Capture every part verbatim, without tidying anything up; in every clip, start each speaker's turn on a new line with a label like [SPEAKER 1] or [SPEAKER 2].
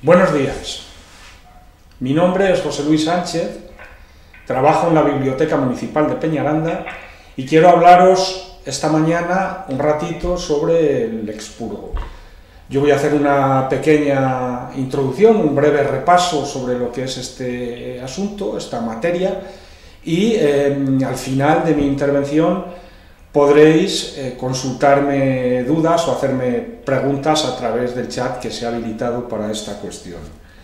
[SPEAKER 1] Buenos días, mi nombre es José Luis Sánchez, trabajo en la Biblioteca Municipal de Peñaranda y quiero hablaros esta mañana un ratito sobre el expurgo. Yo voy a hacer una pequeña introducción, un breve repaso sobre lo que es este asunto, esta materia, y eh, al final de mi intervención podréis eh, consultarme dudas o hacerme preguntas a través del chat que se ha habilitado para esta cuestión.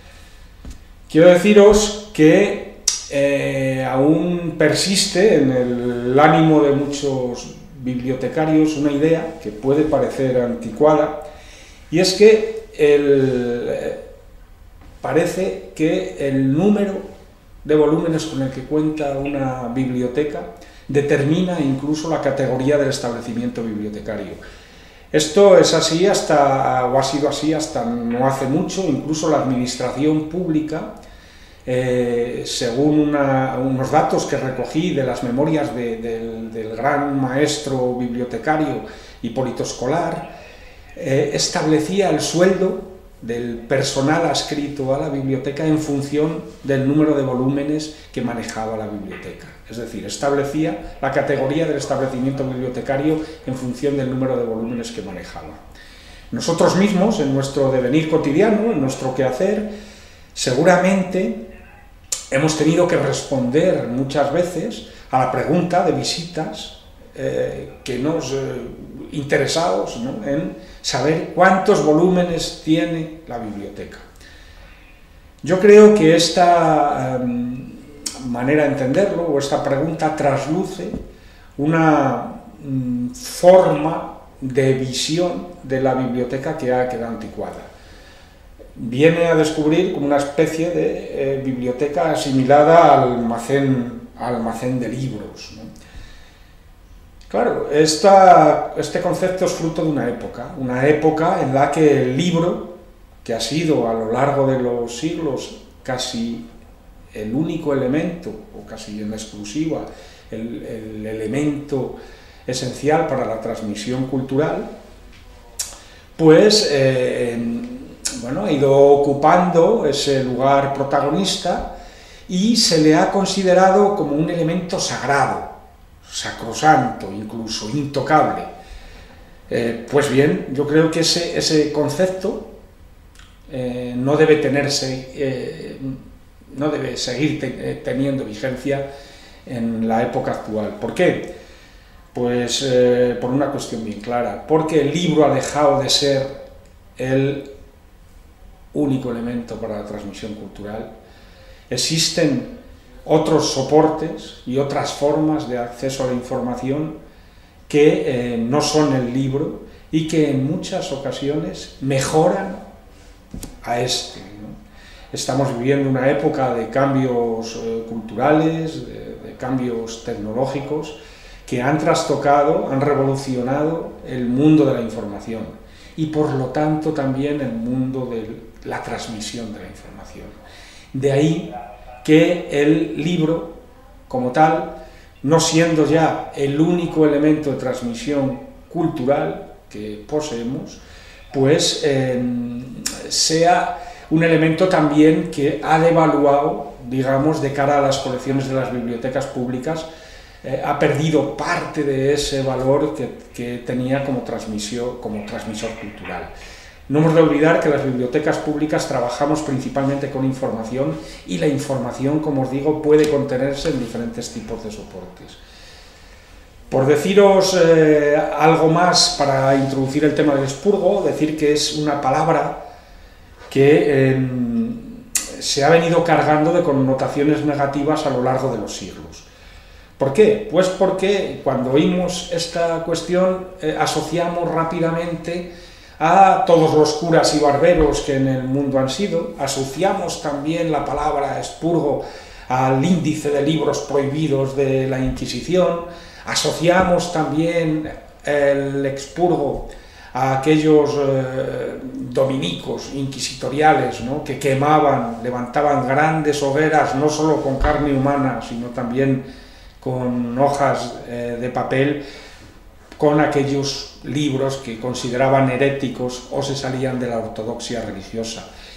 [SPEAKER 1] Quiero deciros que eh, aún persiste en el ánimo de muchos bibliotecarios una idea que puede parecer anticuada, y es que el, eh, parece que el número de volúmenes con el que cuenta una biblioteca determina incluso la categoría del establecimiento bibliotecario. Esto es así hasta, o ha sido así hasta no hace mucho. Incluso la administración pública, eh, según una, unos datos que recogí de las memorias de, de, del gran maestro bibliotecario Hipólito Escolar, eh, establecía el sueldo del personal adscrito a la biblioteca en función del número de volúmenes que manejaba la biblioteca. Es decir, establecía la categoría del establecimiento bibliotecario en función del número de volúmenes que manejaba. Nosotros mismos, en nuestro devenir cotidiano, en nuestro quehacer, seguramente hemos tenido que responder muchas veces a la pregunta de visitas eh, que nos eh, interesados, ¿no?, en saber cuántos volúmenes tiene la biblioteca. Yo creo que esta um, manera de entenderlo, o esta pregunta, trasluce una um, forma de visión de la biblioteca que ha quedado anticuada. Viene a descubrir como una especie de eh, biblioteca asimilada al almacén, al almacén de libros, ¿no? Claro, esta, este concepto es fruto de una época, una época en la que el libro, que ha sido a lo largo de los siglos casi el único elemento, o casi en exclusiva, el, el elemento esencial para la transmisión cultural, pues eh, bueno, ha ido ocupando ese lugar protagonista y se le ha considerado como un elemento sagrado, sacrosanto, incluso intocable. Eh, pues bien, yo creo que ese, ese concepto eh, no debe tenerse, eh, no debe seguir te, eh, teniendo vigencia en la época actual. ¿Por qué? Pues eh, por una cuestión bien clara, porque el libro ha dejado de ser el único elemento para la transmisión cultural. Existen otros soportes y otras formas de acceso a la información que eh, no son el libro y que en muchas ocasiones mejoran a este, ¿no? Estamos viviendo una época de cambios eh, culturales, de, de cambios tecnológicos que han trastocado, han revolucionado el mundo de la información y por lo tanto también el mundo de la transmisión de la información. De ahí que el libro, como tal, no siendo ya el único elemento de transmisión cultural que poseemos, pues eh, sea un elemento también que ha devaluado, digamos, de cara a las colecciones de las bibliotecas públicas, eh, ha perdido parte de ese valor que, que tenía como, transmisión, como transmisor cultural. No hemos de olvidar que las bibliotecas públicas trabajamos principalmente con información y la información, como os digo, puede contenerse en diferentes tipos de soportes. Por deciros eh, algo más para introducir el tema del expurgo, decir que es una palabra que eh, se ha venido cargando de connotaciones negativas a lo largo de los siglos. ¿Por qué? Pues porque cuando oímos esta cuestión eh, asociamos rápidamente a todos los curas y barberos que en el mundo han sido, asociamos también la palabra expurgo al índice de libros prohibidos de la Inquisición, asociamos también el expurgo a aquellos eh, dominicos inquisitoriales, ¿no?, que quemaban, levantaban grandes hogueras, no solo con carne humana, sino también con hojas eh, de papel, con aquellos libros que consideraban heréticos o se salían de la ortodoxia religiosa.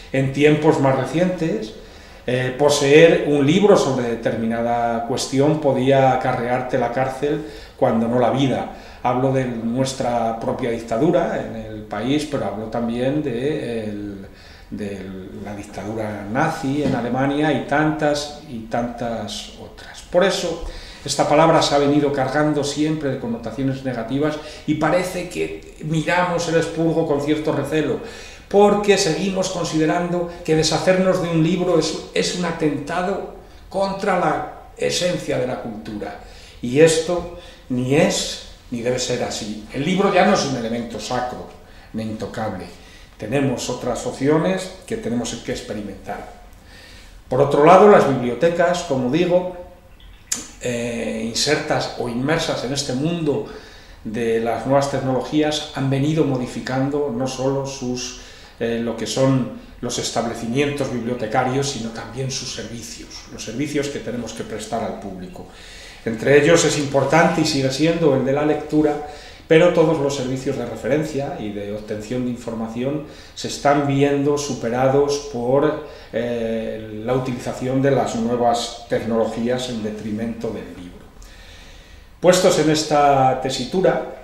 [SPEAKER 1] En tiempos más recientes, eh, poseer un libro sobre determinada cuestión podía acarrearte la cárcel cuando no la vida. Hablo de nuestra propia dictadura en el país, pero hablo también de, el, de la dictadura nazi en Alemania y tantas y tantas otras. Por eso, esta palabra se ha venido cargando siempre de connotaciones negativas y parece que miramos el expurgo con cierto recelo, porque seguimos considerando que deshacernos de un libro es, es un atentado contra la esencia de la cultura. Y esto ni es ni debe ser así. El libro ya no es un elemento sacro, ni intocable. Tenemos otras opciones que tenemos que experimentar. Por otro lado, las bibliotecas, como digo, eh, insertas o inmersas en este mundo de las nuevas tecnologías, han venido modificando no solo sus, eh, lo que son los establecimientos bibliotecarios, sino también sus servicios, los servicios que tenemos que prestar al público. Entre ellos es importante y sigue siendo el de la lectura, pero todos los servicios de referencia y de obtención de información se están viendo superados por eh, la utilización de las nuevas tecnologías en detrimento del libro. Puestos en esta tesitura,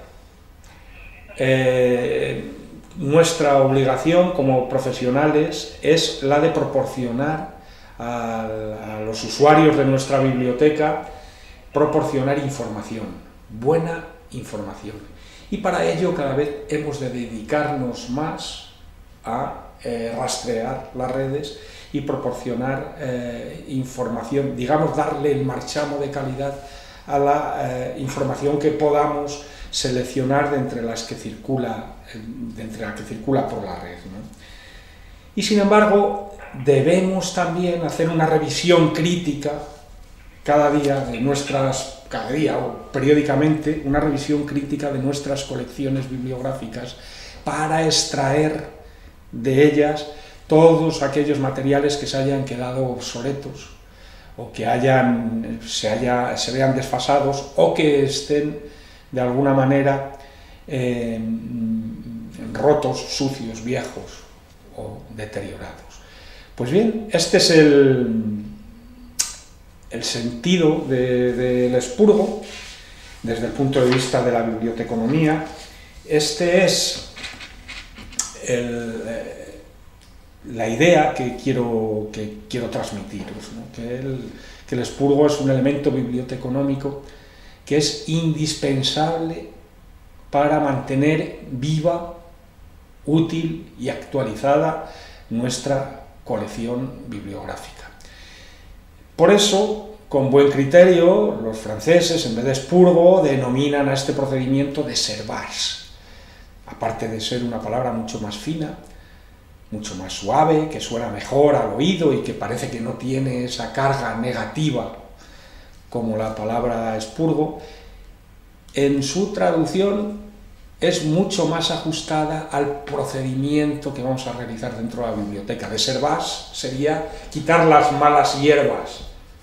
[SPEAKER 1] eh, nuestra obligación como profesionales es la de proporcionar a, a los usuarios de nuestra biblioteca proporcionar información, buena información. Y para ello cada vez hemos de dedicarnos más a eh, rastrear las redes y proporcionar eh, información, digamos, darle el marchamo de calidad a la eh, información que podamos seleccionar de entre las que circula, de entre las que circula por la red, ¿no? Y sin embargo, debemos también hacer una revisión crítica cada día de nuestras, cada día o periódicamente, una revisión crítica de nuestras colecciones bibliográficas para extraer de ellas todos aquellos materiales que se hayan quedado obsoletos o que hayan, se, haya, se vean desfasados o que estén de alguna manera eh, rotos, sucios, viejos o deteriorados. Pues bien, este es el... el sentido del de, de expurgo desde el punto de vista de la biblioteconomía. Este es el, la idea que quiero, que quiero transmitiros, ¿no? que, el, que el expurgo es un elemento biblioteconómico que es indispensable para mantener viva, útil y actualizada nuestra colección bibliográfica. Por eso, con buen criterio, los franceses, en vez de expurgo, denominan a este procedimiento desherbage, aparte de ser una palabra mucho más fina, mucho más suave, que suena mejor al oído y que parece que no tiene esa carga negativa como la palabra expurgo, en su traducción es mucho más ajustada al procedimiento que vamos a realizar dentro de la biblioteca. Desherbage sería quitar las malas hierbas,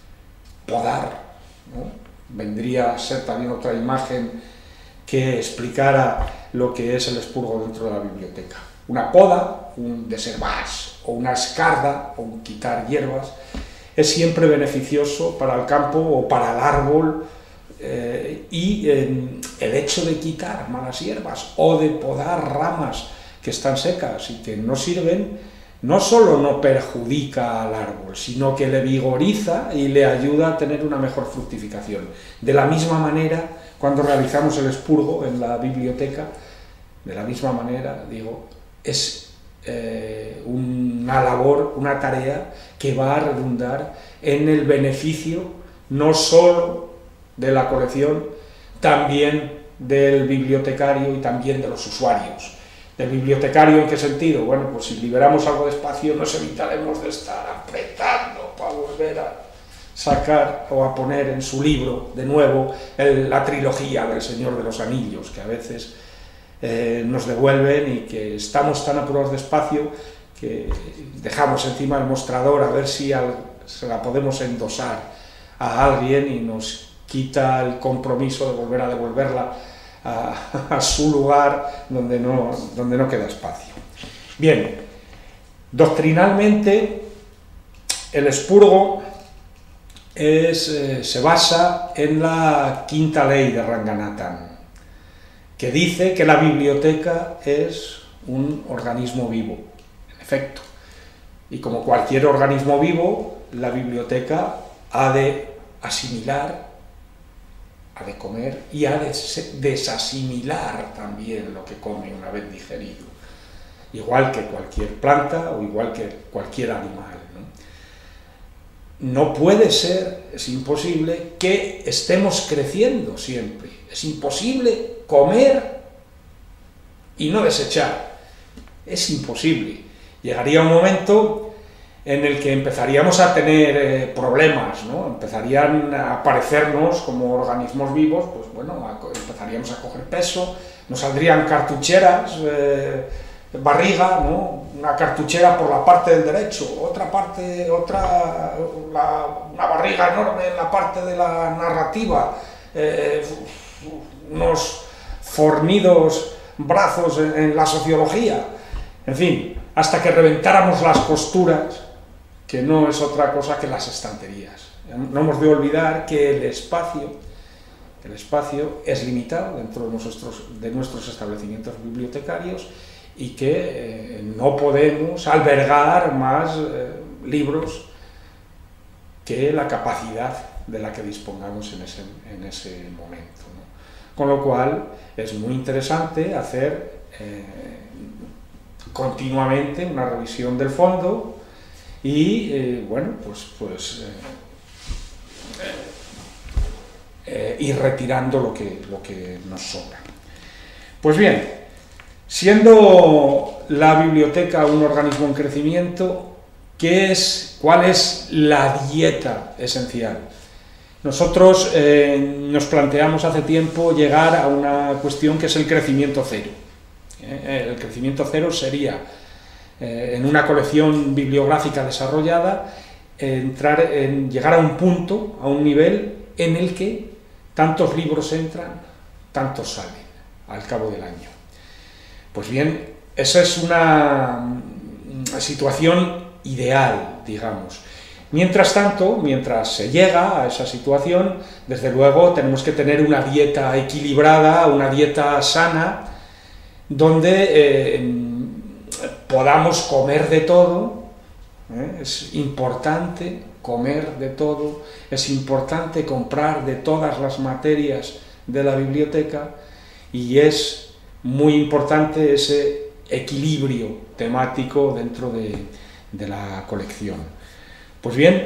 [SPEAKER 1] podar, ¿no? Vendría a ser también otra imagen que explicara lo que es el expurgo dentro de la biblioteca. Una poda, un desherbage o una escarda, o un quitar hierbas, es siempre beneficioso para el campo o para el árbol, eh, y eh, el hecho de quitar malas hierbas o de podar ramas que están secas y que no sirven, no solo no perjudica al árbol, sino que le vigoriza y le ayuda a tener una mejor fructificación. De la misma manera, cuando realizamos el expurgo en la biblioteca, de la misma manera, digo, es eh, una labor, una tarea que va a redundar en el beneficio no solo de la colección, también del bibliotecario y también de los usuarios. ¿Del bibliotecario en qué sentido? Bueno, pues si liberamos algo de espacio nos evitaremos de estar apretando para volver a sacar o a poner en su libro de nuevo el, la trilogía del Señor de los Anillos, que a veces eh, nos devuelven y que estamos tan apurados de espacio que dejamos encima el mostrador a ver si al, se la podemos endosar a alguien y nos quita el compromiso de volver a devolverla a, a su lugar donde no, donde no queda espacio. Bien, Doctrinalmente, el expurgo es, eh, se basa en la quinta ley de Ranganathan, que dice que la biblioteca es un organismo vivo, en efecto. Y como cualquier organismo vivo, la biblioteca ha de asimilar, ha de comer y ha de desasimilar también lo que come una vez digerido. Igual que cualquier planta o igual que cualquier animal, ¿no? No puede ser, es imposible, que estemos creciendo siempre. Es imposible comer y no desechar. Es imposible. Llegaría un momento en el que empezaríamos a tener eh, problemas, ¿no? Empezarían a aparecernos como organismos vivos, pues bueno, a, empezaríamos a coger peso, nos saldrían cartucheras, eh, barriga, ¿no? Una cartuchera por la parte del derecho, otra parte, otra, la, una barriga enorme en la parte de la narrativa, eh, unos fornidos brazos en, en la sociología, en fin, hasta que reventáramos las costuras, que no es otra cosa que las estanterías. No hemos de olvidar que el espacio, el espacio es limitado dentro de nuestros, de nuestros establecimientos bibliotecarios y que eh, no podemos albergar más eh, libros que la capacidad de la que dispongamos en ese, en ese momento, ¿no? Con lo cual es muy interesante hacer eh, continuamente una revisión del fondo y, eh, bueno, pues, pues eh, eh, ir retirando lo que, lo que nos sobra. Pues bien, siendo la biblioteca un organismo en crecimiento, ¿qué es, ¿cuál es la dieta esencial? Nosotros eh, nos planteamos hace tiempo llegar a una cuestión que es el crecimiento cero. Eh, el crecimiento cero sería, eh, en una colección bibliográfica desarrollada, eh, entrar en, llegar a un punto, a un nivel en el que tantos libros entran, tantos salen al cabo del año. Pues bien, esa es una situación ideal, digamos. Mientras tanto, mientras se llega a esa situación, desde luego tenemos que tener una dieta equilibrada, una dieta sana, donde eh, podamos comer de todo. ¿eh? Es importante comer de todo, es importante comprar de todas las materias de la biblioteca y es muy importante ese equilibrio temático dentro de, de la colección. Pues bien,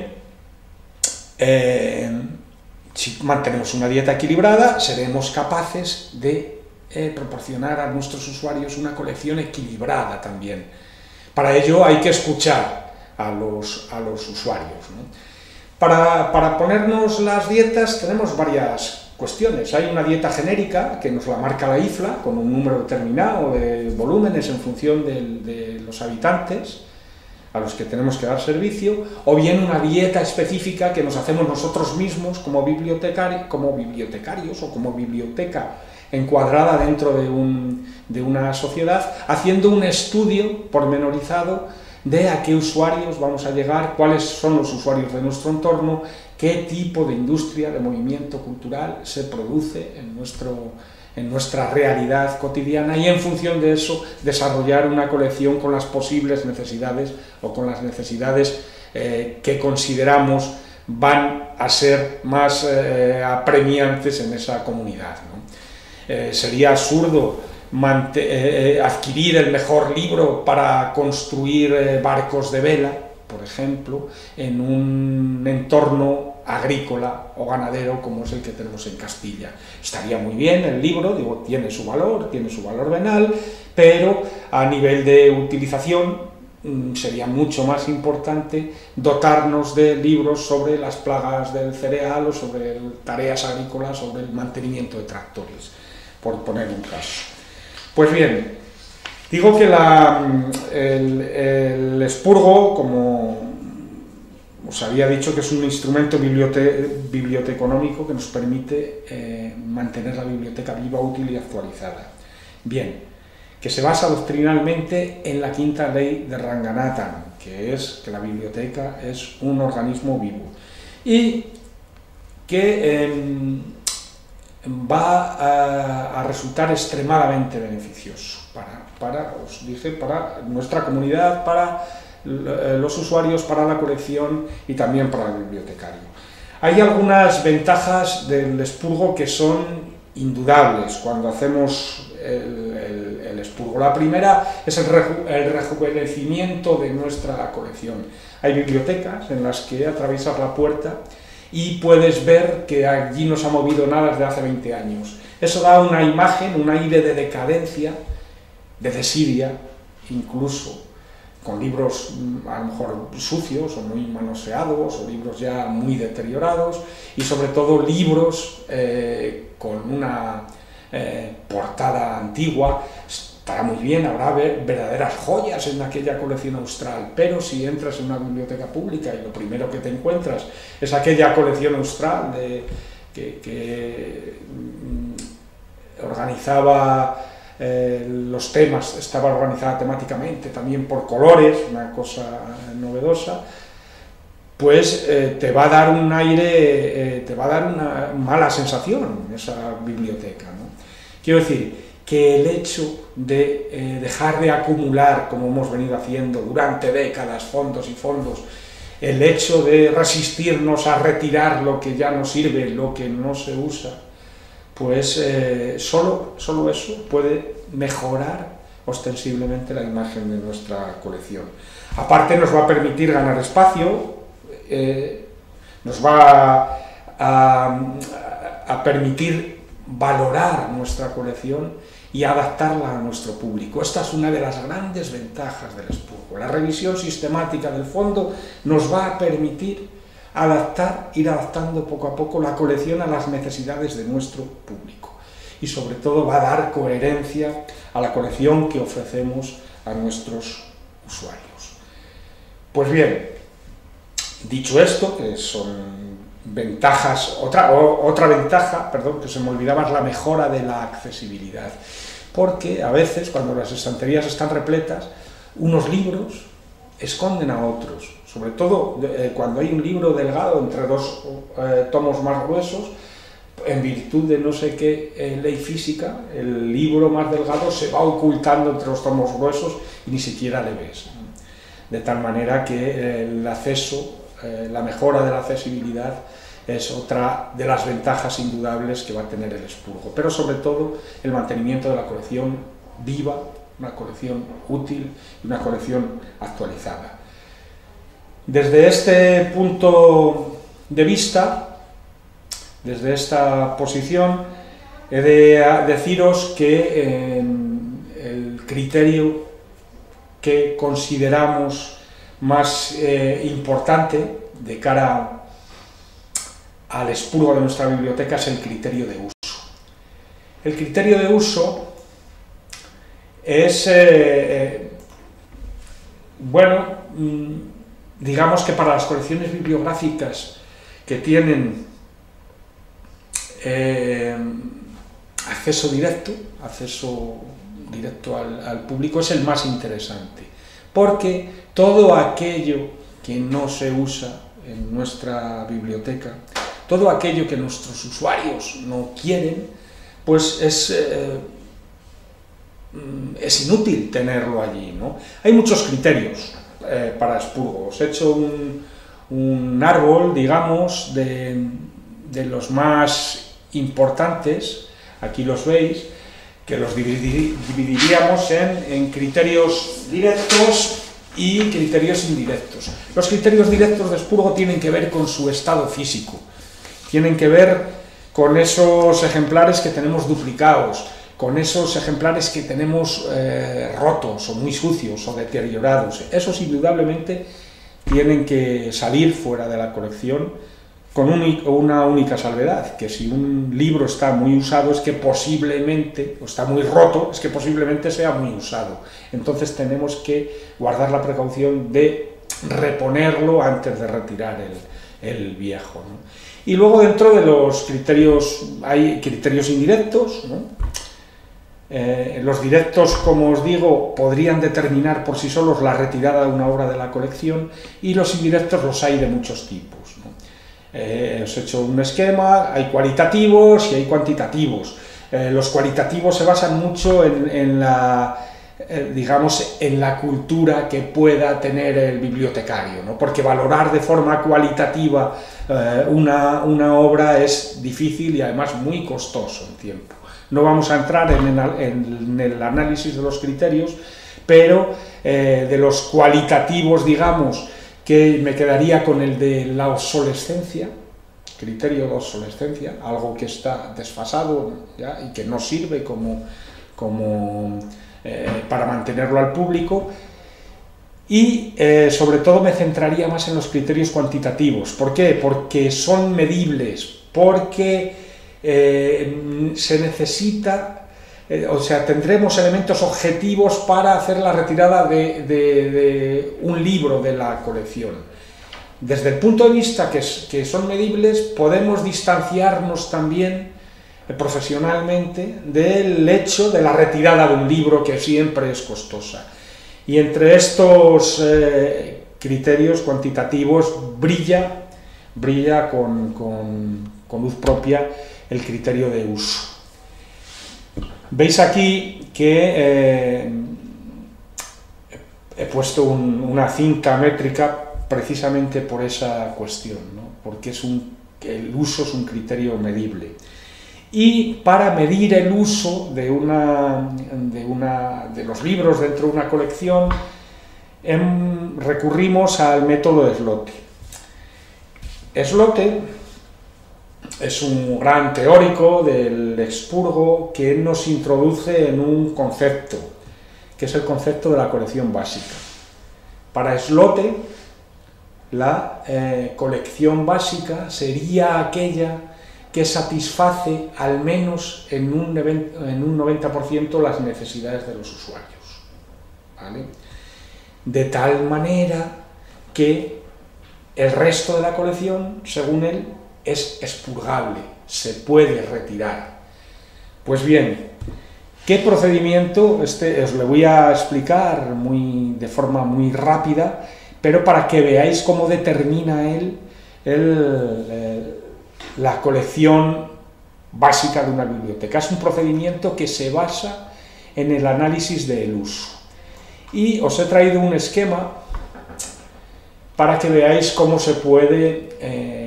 [SPEAKER 1] eh, si mantenemos una dieta equilibrada, seremos capaces de eh, proporcionar a nuestros usuarios una colección equilibrada también. Para ello hay que escuchar a los, a los usuarios, ¿no? Para, para ponernos las dietas tenemos varias cuestiones. Hay una dieta genérica que nos la marca la I F L A con un número determinado de volúmenes en función de, de los habitantes a los que tenemos que dar servicio, o bien una dieta específica que nos hacemos nosotros mismos como, bibliotecari como bibliotecarios o como biblioteca encuadrada dentro de, un, de una sociedad, haciendo un estudio pormenorizado de a qué usuarios vamos a llegar, cuáles son los usuarios de nuestro entorno, qué tipo de industria, de movimiento cultural se produce en, nuestro, en nuestra realidad cotidiana y en función de eso desarrollar una colección con las posibles necesidades o con las necesidades eh, que consideramos van a ser más eh, apremiantes en esa comunidad, ¿no? Eh, sería absurdo eh, adquirir el mejor libro para construir eh, barcos de vela, por ejemplo, en un entorno agrícola o ganadero como es el que tenemos en Castilla. Estaría muy bien el libro, digo, tiene su valor, tiene su valor venal, pero a nivel de utilización mmm, sería mucho más importante dotarnos de libros sobre las plagas del cereal o sobre tareas agrícolas, sobre el mantenimiento de tractores, por poner un caso. Pues bien, digo que la, el, el expurgo, como os había dicho, que es un instrumento bibliote biblioteconómico que nos permite eh, mantener la biblioteca viva, útil y actualizada. Bien, que se basa doctrinalmente en la quinta ley de Ranganathan, que es que la biblioteca es un organismo vivo, y que eh, va a, a resultar extremadamente beneficioso para, para, os dije, para nuestra comunidad, para los usuarios, para la colección y también para el bibliotecario. Hay algunas ventajas del expurgo que son indudables cuando hacemos el, el, el expurgo. La primera es el, reju el rejuvenecimiento de nuestra colección. Hay bibliotecas en las que atraviesas la puerta y puedes ver que allí no se ha movido nada desde hace veinte años. Eso da una imagen, un aire de decadencia, de desidia, incluso con libros a lo mejor sucios o muy manoseados, o libros ya muy deteriorados, y sobre todo libros eh, con una eh, portada antigua. Estará muy bien, habrá verdaderas joyas en aquella colección austral, pero si entras en una biblioteca pública y lo primero que te encuentras es aquella colección austral de, que, que mm, organizaba eh, los temas, estaba organizada temáticamente, también por colores, una cosa novedosa, pues eh, te va a dar un aire, eh, te va a dar una mala sensación esa biblioteca, ¿no? Quiero decir, que el hecho de eh, dejar de acumular, como hemos venido haciendo durante décadas, fondos y fondos, el hecho de resistirnos a retirar lo que ya no sirve, lo que no se usa, pues eh, solo, solo eso puede mejorar ostensiblemente la imagen de nuestra colección. Aparte nos va a permitir ganar espacio, eh, nos va a, a, a permitir valorar nuestra colección y adaptarla a nuestro público. Esta es una de las grandes ventajas del expurgo. La revisión sistemática del fondo nos va a permitir adaptar, ir adaptando poco a poco la colección a las necesidades de nuestro público, y sobre todo va a dar coherencia a la colección que ofrecemos a nuestros usuarios. Pues bien, dicho esto, que son ventajas, otra, o, otra ventaja, perdón, que se me olvidaba, es la mejora de la accesibilidad, porque a veces cuando las estanterías están repletas, unos libros esconden a otros, sobre todo eh, cuando hay un libro delgado entre dos eh, tomos más gruesos, en virtud de no sé qué eh, ley física, el libro más delgado se va ocultando entre los tomos gruesos y ni siquiera le ves, ¿no? De tal manera que eh, el acceso, eh, la mejora de la accesibilidad es otra de las ventajas indudables que va a tener el expurgo, pero sobre todo el mantenimiento de la colección viva, una colección útil y una colección actualizada. Desde este punto de vista, desde esta posición, he de deciros que eh, el criterio que consideramos más eh, importante de cara al expurgo de nuestra biblioteca es el criterio de uso. El criterio de uso es, eh, eh, bueno, digamos que para las colecciones bibliográficas que tienen eh, acceso directo, acceso directo al, al público, es el más interesante, porque todo aquello que no se usa en nuestra biblioteca, todo aquello que nuestros usuarios no quieren, pues es, eh, es inútil tenerlo allí, ¿no? Hay muchos criterios eh, para expurgo. Os he hecho un, un árbol, digamos, de, de los más importantes, aquí los veis, que los dividiríamos en, en criterios directos y criterios indirectos. Los criterios directos de expurgo tienen que ver con su estado físico, tienen que ver con esos ejemplares que tenemos duplicados, con esos ejemplares que tenemos eh, rotos o muy sucios o deteriorados. Esos indudablemente tienen que salir fuera de la colección con un, una única salvedad, que si un libro está muy usado es que posiblemente, o está muy roto, es que posiblemente sea muy usado. Entonces tenemos que guardar la precaución de reponerlo antes de retirar el, el viejo, ¿no? Y luego dentro de los criterios, hay criterios indirectos, ¿no? Eh, los directos, como os digo, podrían determinar por sí solos la retirada de una obra de la colección, y los indirectos los hay de muchos tipos, ¿no? Eh, os he hecho un esquema, hay cualitativos y hay cuantitativos. Eh, los cualitativos se basan mucho en, en la, eh, digamos, en la cultura que pueda tener el bibliotecario, ¿no? Porque valorar de forma cualitativa eh, una, una obra es difícil y además muy costoso en tiempo. No vamos a entrar en el, en el análisis de los criterios, pero eh, de los cualitativos, digamos, que me quedaría con el de la obsolescencia, criterio de obsolescencia, algo que está desfasado, ¿ya?, y que no sirve como, como eh, para mantenerlo al público. Y eh, sobre todo me centraría más en los criterios cuantitativos. ¿Por qué? Porque son medibles, porque Eh, se necesita, eh, o sea, tendremos elementos objetivos para hacer la retirada de, de, de un libro de la colección. Desde el punto de vista que, es, que son medibles, podemos distanciarnos también eh, profesionalmente del hecho de la retirada de un libro, que siempre es costosa. Y entre estos eh, criterios cuantitativos brilla, brilla con, con, con luz propia el criterio de uso. Veis aquí que eh, he puesto un, una cinta métrica precisamente por esa cuestión, ¿no? Porque es un, el uso es un criterio medible. Y para medir el uso de, una, de, una, de los libros dentro de una colección, em, recurrimos al método Slotey. Slotey es un gran teórico del expurgo que nos introduce en un concepto, que es el concepto de la colección básica. Para Slotey, la eh, colección básica sería aquella que satisface al menos en un, en un noventa por ciento las necesidades de los usuarios, ¿vale? De tal manera que el resto de la colección, según él, es expurgable, se puede retirar. Pues bien, ¿qué procedimiento? Este os lo voy a explicar muy, de forma muy rápida, pero para que veáis cómo determina él el, el, la colección básica de una biblioteca. Es un procedimiento que se basa en el análisis del uso. Y os he traído un esquema para que veáis cómo se puede eh,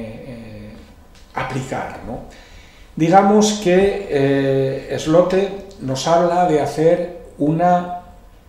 [SPEAKER 1] aplicar, ¿no? Digamos que eh, Slotey nos habla de hacer una,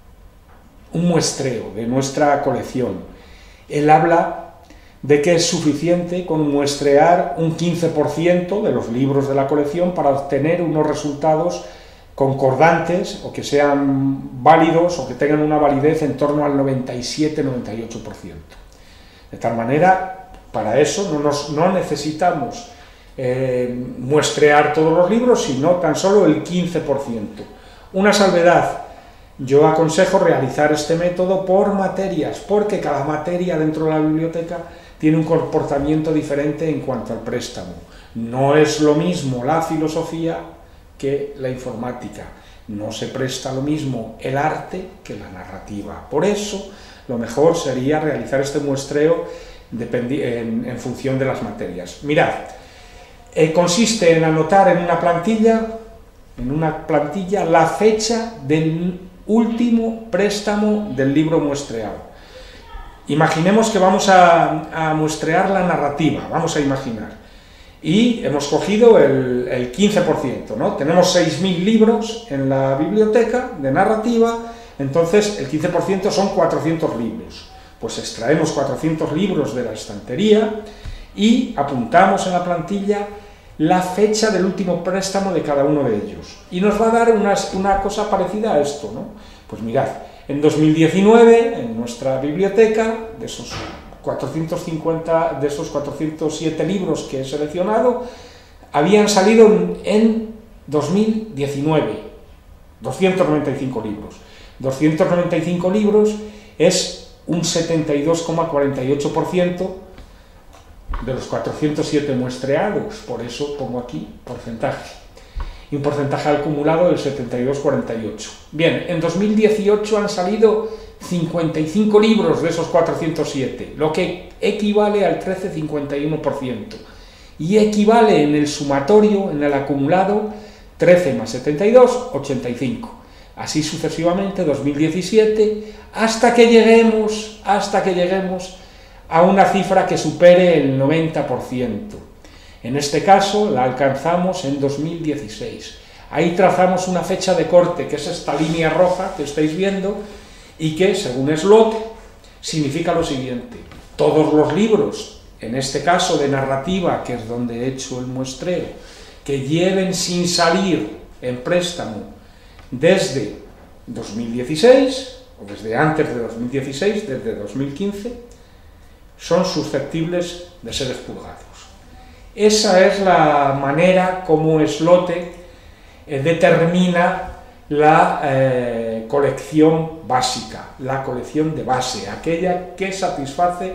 [SPEAKER 1] un muestreo de nuestra colección. Él habla de que es suficiente con muestrear un quince por ciento de los libros de la colección para obtener unos resultados concordantes, o que sean válidos, o que tengan una validez en torno al noventa y siete a noventa y ocho por ciento. De tal manera, para eso no, nos, no necesitamos eh, muestrear todos los libros, sino tan solo el quince por ciento. Una salvedad: yo aconsejo realizar este método por materias, porque cada materia dentro de la biblioteca tiene un comportamiento diferente en cuanto al préstamo. No es lo mismo la filosofía que la informática, no se presta lo mismo el arte que la narrativa. Por eso, lo mejor sería realizar este muestreo En, en función de las materias. Mirad, eh, consiste en anotar en una plantilla, en una plantilla la fecha del último préstamo del libro muestreado. Imaginemos que vamos a, a muestrear la narrativa, vamos a imaginar, y hemos cogido el, el quince por ciento, ¿no? Tenemos seis mil libros en la biblioteca de narrativa, entonces el quince por ciento son cuatrocientos libros. Pues extraemos cuatrocientos libros de la estantería y apuntamos en la plantilla la fecha del último préstamo de cada uno de ellos. Y nos va a dar una, una cosa parecida a esto, ¿no? Pues mirad, en dos mil diecinueve, en nuestra biblioteca, de esos cuatrocientos cincuenta, de esos cuatrocientos siete libros que he seleccionado, habían salido en dos mil diecinueve doscientos noventa y cinco libros. doscientos noventa y cinco libros es un setenta y dos coma cuarenta y ocho por ciento de los cuatrocientos siete muestreados, por eso pongo aquí porcentaje. y un porcentaje acumulado del setenta y dos coma cuarenta y ocho. Bien, en dos mil dieciocho han salido cincuenta y cinco libros de esos cuatrocientos siete, lo que equivale al trece coma cincuenta y uno por ciento, y equivale en el sumatorio, en el acumulado, trece más setenta y dos, ochenta y cinco. Así sucesivamente, dos mil diecisiete, hasta que lleguemos, hasta que lleguemos a una cifra que supere el noventa por ciento. En este caso la alcanzamos en dos mil dieciséis. Ahí trazamos una fecha de corte, que es esta línea roja que estáis viendo, y que, según Slot, significa lo siguiente: todos los libros, en este caso de narrativa, que es donde he hecho el muestreo, que lleven sin salir en préstamo desde dos mil dieciséis, o desde antes de dos mil dieciséis, desde dos mil quince, son susceptibles de ser expurgados. Esa es la manera como Slote eh, determina la eh, colección básica, la colección de base, aquella que satisface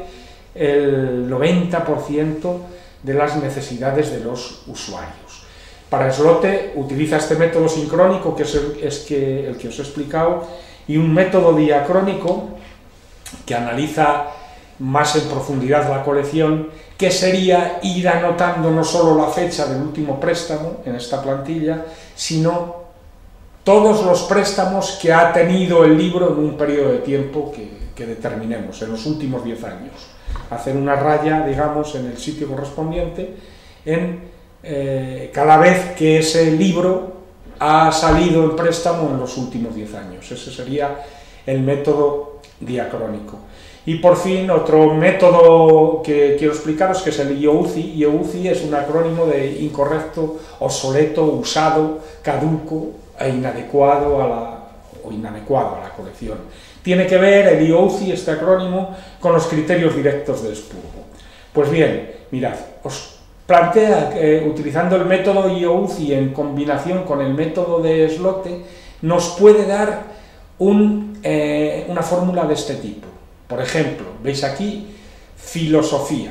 [SPEAKER 1] el noventa por ciento de las necesidades de los usuarios. Para Slote utiliza este método sincrónico, que es el, es que, el que os he explicado, y un método diacrónico que analiza más en profundidad la colección, que sería ir anotando no solo la fecha del último préstamo en esta plantilla, sino todos los préstamos que ha tenido el libro en un periodo de tiempo que, que determinemos, en los últimos diez años. Hacer una raya, digamos, en el sitio correspondiente, en eh, cada vez que ese libro ha salido en préstamo en los últimos diez años. Ese sería el método diacrónico. Y por fin, otro método que quiero explicaros, que es el I O U C I. I O U C I es un acrónimo de incorrecto, obsoleto, usado, caduco e inadecuado a la, o inadecuado a la colección. Tiene que ver el I O U C I, este acrónimo, con los criterios directos de expurgo. Pues bien, mirad, os plantea, eh, utilizando el método I O U C I en combinación con el método de Slote, nos puede dar un, eh, una fórmula de este tipo. Por ejemplo, veis aquí filosofía,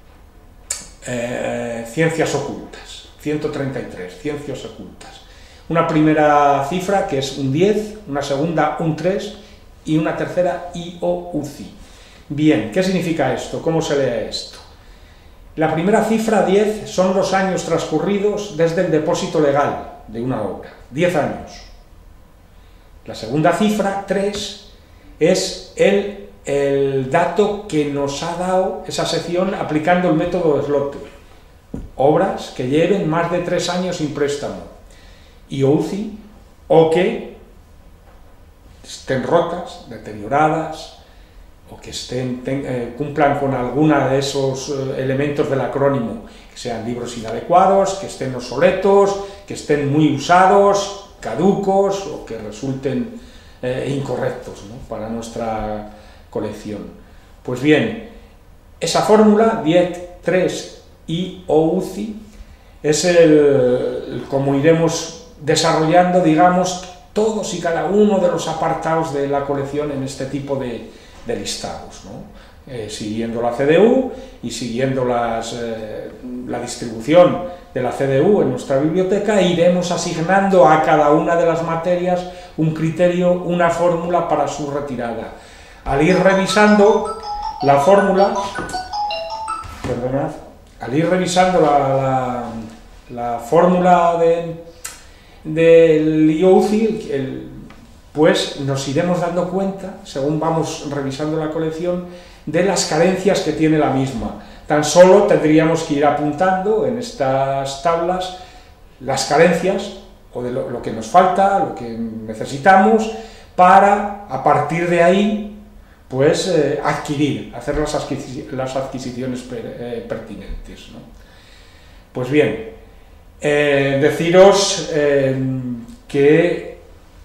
[SPEAKER 1] eh, ciencias ocultas, ciento treinta y tres, ciencias ocultas. Una primera cifra que es un diez, una segunda un tres y una tercera I O U C I. Bien, ¿qué significa esto? ¿Cómo se lee esto? La primera cifra, diez, son los años transcurridos desde el depósito legal de una obra, diez años. La segunda cifra, tres, es el el dato que nos ha dado esa sección aplicando el método de Slote. Obras que lleven más de tres años sin préstamo, I O U C I, o que estén rotas, deterioradas, o que estén, ten, eh, cumplan con alguna de esos eh, elementos del acrónimo, que sean libros inadecuados, que estén obsoletos, que estén muy usados, caducos, o que resulten eh, incorrectos, ¿no?, para nuestra colección. Pues bien, esa fórmula, diez, tres, I O U C I, es el, como iremos desarrollando, digamos, todos y cada uno de los apartados de la colección en este tipo de, de listados, ¿no? Eh, siguiendo la C D U y siguiendo las, eh, la distribución de la C D U en nuestra biblioteca, iremos asignando a cada una de las materias un criterio, una fórmula para su retirada. Al ir revisando la fórmula, perdonad, al ir revisando la, la, la fórmula de, del I O U C I, el, pues nos iremos dando cuenta, según vamos revisando la colección, de las carencias que tiene la misma. Tan solo tendríamos que ir apuntando en estas tablas las carencias, o de lo, lo que nos falta, lo que necesitamos, para, a partir de ahí, pues eh, adquirir, hacer las, adquisi las adquisiciones per, eh, pertinentes, ¿no? Pues bien, eh, deciros eh, que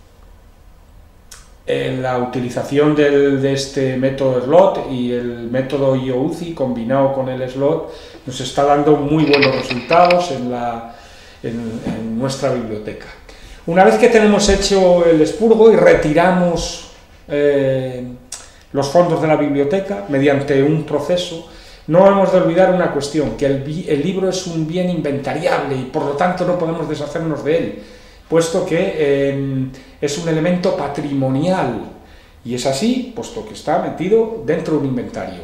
[SPEAKER 1] eh, la utilización del, de este método Slot y el método I O U C I combinado con el Slot nos está dando muy buenos resultados en, la, en, en nuestra biblioteca. Una vez que tenemos hecho el expurgo y retiramos eh, los fondos de la biblioteca mediante un proceso, No hemos de olvidar una cuestión, que el, el libro es un bien inventariable y por lo tanto no podemos deshacernos de él, puesto que eh, es un elemento patrimonial, y es así, puesto que está metido dentro de un inventario.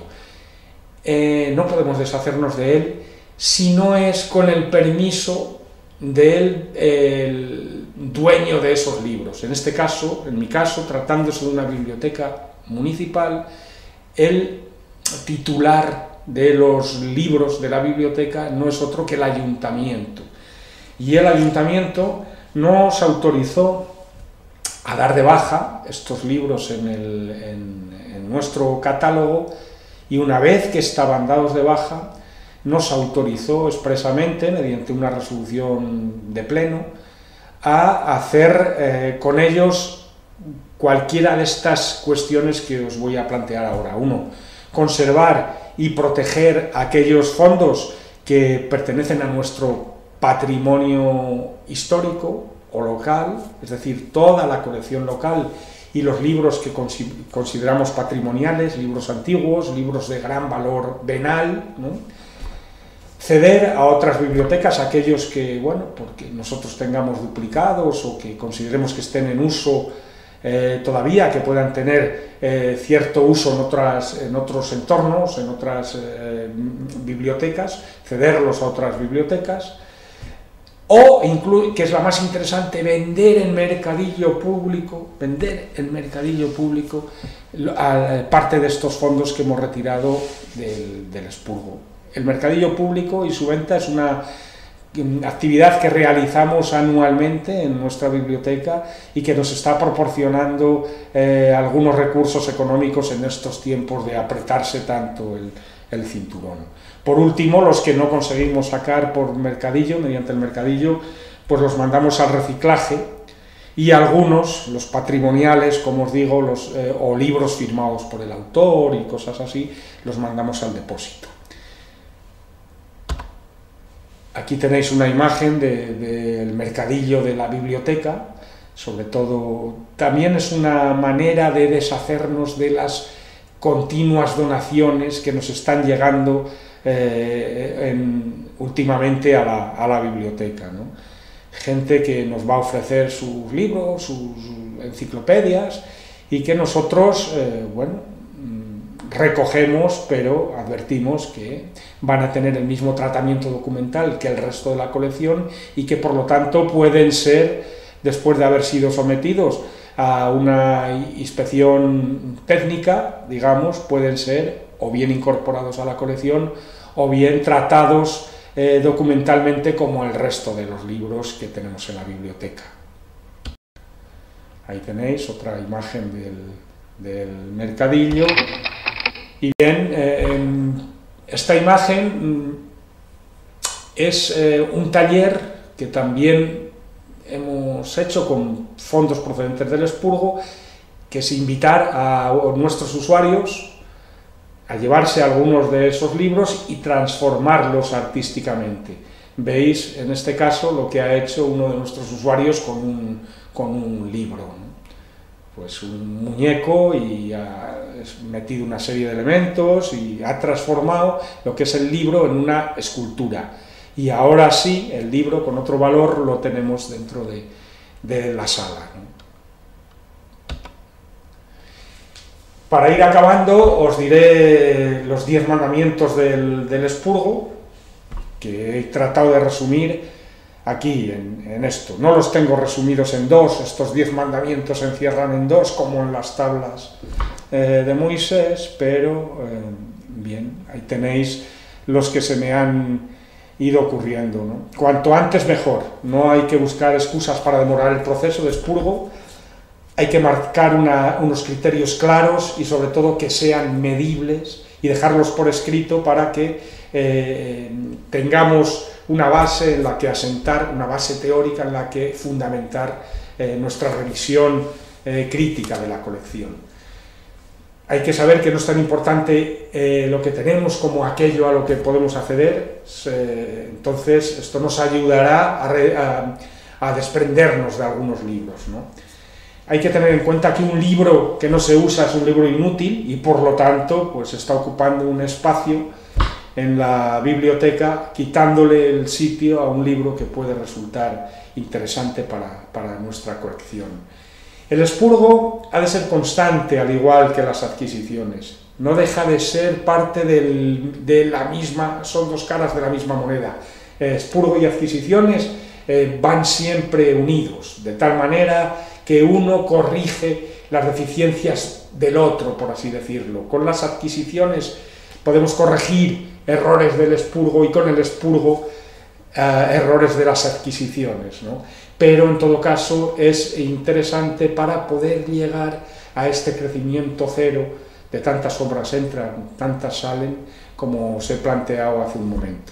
[SPEAKER 1] Eh, no podemos deshacernos de él si no es con el permiso del el dueño de esos libros. En este caso, en mi caso, tratándose de una biblioteca municipal, el titular de los libros de la biblioteca no es otro que el ayuntamiento. Y el ayuntamiento nos autorizó a dar de baja estos libros en, el, en, en nuestro catálogo, y una vez que estaban dados de baja, nos autorizó expresamente, mediante una resolución de pleno, a hacer eh, con ellos cualquiera de estas cuestiones que os voy a plantear ahora. Uno, conservar y proteger aquellos fondos que pertenecen a nuestro patrimonio histórico o local, es decir, toda la colección local y los libros que consideramos patrimoniales, libros antiguos, libros de gran valor venal, ¿no? Ceder a otras bibliotecas aquellos que, bueno, porque nosotros tengamos duplicados o que consideremos que estén en uso eh, todavía, que puedan tener eh, cierto uso en, otras, en otros entornos, en otras eh, bibliotecas, cederlos a otras bibliotecas, o, que es la más interesante, vender en mercadillo público, vender en mercadillo público a parte de estos fondos que hemos retirado del, del expurgo. El mercadillo público y su venta es una actividad que realizamos anualmente en nuestra biblioteca y que nos está proporcionando eh, algunos recursos económicos en estos tiempos de apretarse tanto el, el cinturón. Por último, los que no conseguimos sacar por mercadillo, mediante el mercadillo, pues los mandamos al reciclaje, y algunos, los patrimoniales, como os digo, los, eh, o libros firmados por el autor y cosas así, los mandamos al depósito. Aquí tenéis una imagen del de, de mercadillo de la biblioteca. Sobre todo, también es una manera de deshacernos de las continuas donaciones que nos están llegando eh, en, últimamente a la, a la biblioteca, ¿no? Gente que nos va a ofrecer sus libros, sus enciclopedias, y que nosotros, eh, bueno, recogemos, pero advertimos que van a tener el mismo tratamiento documental que el resto de la colección y que por lo tanto pueden ser, después de haber sido sometidos a una inspección técnica, digamos, pueden ser o bien incorporados a la colección o bien tratados eh, documentalmente como el resto de los libros que tenemos en la biblioteca. Ahí tenéis otra imagen del, del mercadillo. Y bien, eh, esta imagen es eh, un taller que también hemos hecho con fondos procedentes del expurgo, que es invitar a nuestros usuarios a llevarse algunos de esos libros y transformarlos artísticamente. Veis en este caso lo que ha hecho uno de nuestros usuarios con un, con un libro, ¿no? Pues un muñeco, y ha metido una serie de elementos y ha transformado lo que es el libro en una escultura. Y ahora sí, el libro con otro valor lo tenemos dentro de, de la sala, ¿no? Para ir acabando, os diré los diez mandamientos del, del expurgo, que he tratado de resumir aquí, en, en esto. No los tengo resumidos en dos, estos diez mandamientos se encierran en dos, como en las tablas eh, de Moisés, pero eh, bien, ahí tenéis los que se me han ido ocurriendo, ¿no? Cuanto antes mejor, no hay que buscar excusas para demorar el proceso de expurgo, hay que marcar una, unos criterios claros y sobre todo que sean medibles y dejarlos por escrito para que eh, tengamos una base en la que asentar, una base teórica en la que fundamentar eh, nuestra revisión eh, crítica de la colección. Hay que saber que no es tan importante eh, lo que tenemos como aquello a lo que podemos acceder, eh, entonces esto nos ayudará a, re, a, a desprendernos de algunos libros, ¿no? Hay que tener en cuenta que un libro que no se usa es un libro inútil y por lo tanto pues está ocupando un espacio en la biblioteca, quitándole el sitio a un libro que puede resultar interesante para, para nuestra colección. El expurgo ha de ser constante, al igual que las adquisiciones. No deja de ser parte del, de la misma, son dos caras de la misma moneda. Expurgo y adquisiciones eh, van siempre unidos, de tal manera que uno corrige las deficiencias del otro, por así decirlo. Con las adquisiciones podemos corregir errores del expurgo y con el expurgo eh, errores de las adquisiciones, ¿no? Pero en todo caso es interesante para poder llegar a este crecimiento cero de tantas obras entran, tantas salen, como os he planteado hace un momento.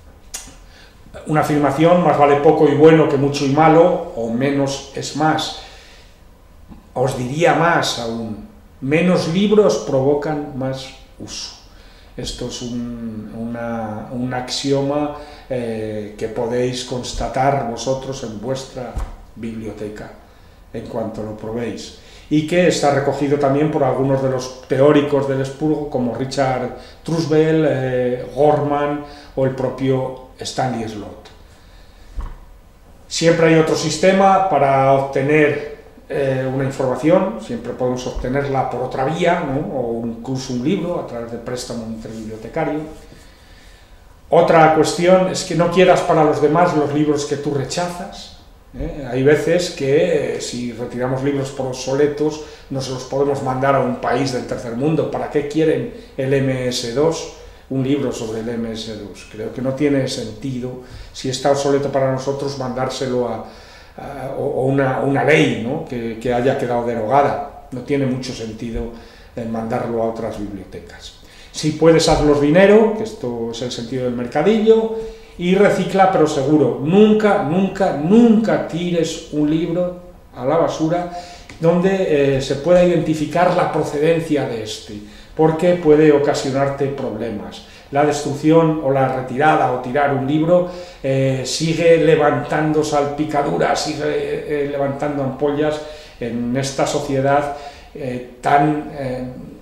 [SPEAKER 1] Una afirmación: más vale poco y bueno que mucho y malo, o menos es más. Os diría más aún, menos libros provocan más uso. Esto es un, una, un axioma eh, que podéis constatar vosotros en vuestra biblioteca en cuanto lo probéis, y que está recogido también por algunos de los teóricos del expurgo, como Richard Trusbel, eh, Gorman o el propio Stanley Slott. Siempre hay otro sistema para obtener eh, una información, siempre podemos obtenerla por otra vía, ¿no? O incluso un libro a través de préstamo interbibliotecario. Otra cuestión es que no quieras para los demás los libros que tú rechazas. ¿eh? Hay veces que eh, si retiramos libros por obsoletos no se los podemos mandar a un país del tercer mundo. ¿Para qué quieren el eme ese dos? Un libro sobre el eme ese dos. Creo que no tiene sentido, si está obsoleto para nosotros, mandárselo a, a o una, una ley, ¿no? que, que haya quedado derogada. No tiene mucho sentido en mandarlo a otras bibliotecas. Si puedes, hazlos dinero, que esto es el sentido del mercadillo, y recicla, pero seguro. Nunca, nunca, nunca tires un libro a la basura donde eh, se pueda identificar la procedencia de este, porque puede ocasionarte problemas. La destrucción o la retirada o tirar un libro eh, sigue levantando salpicaduras, sigue eh, levantando ampollas en esta sociedad eh, tan, eh,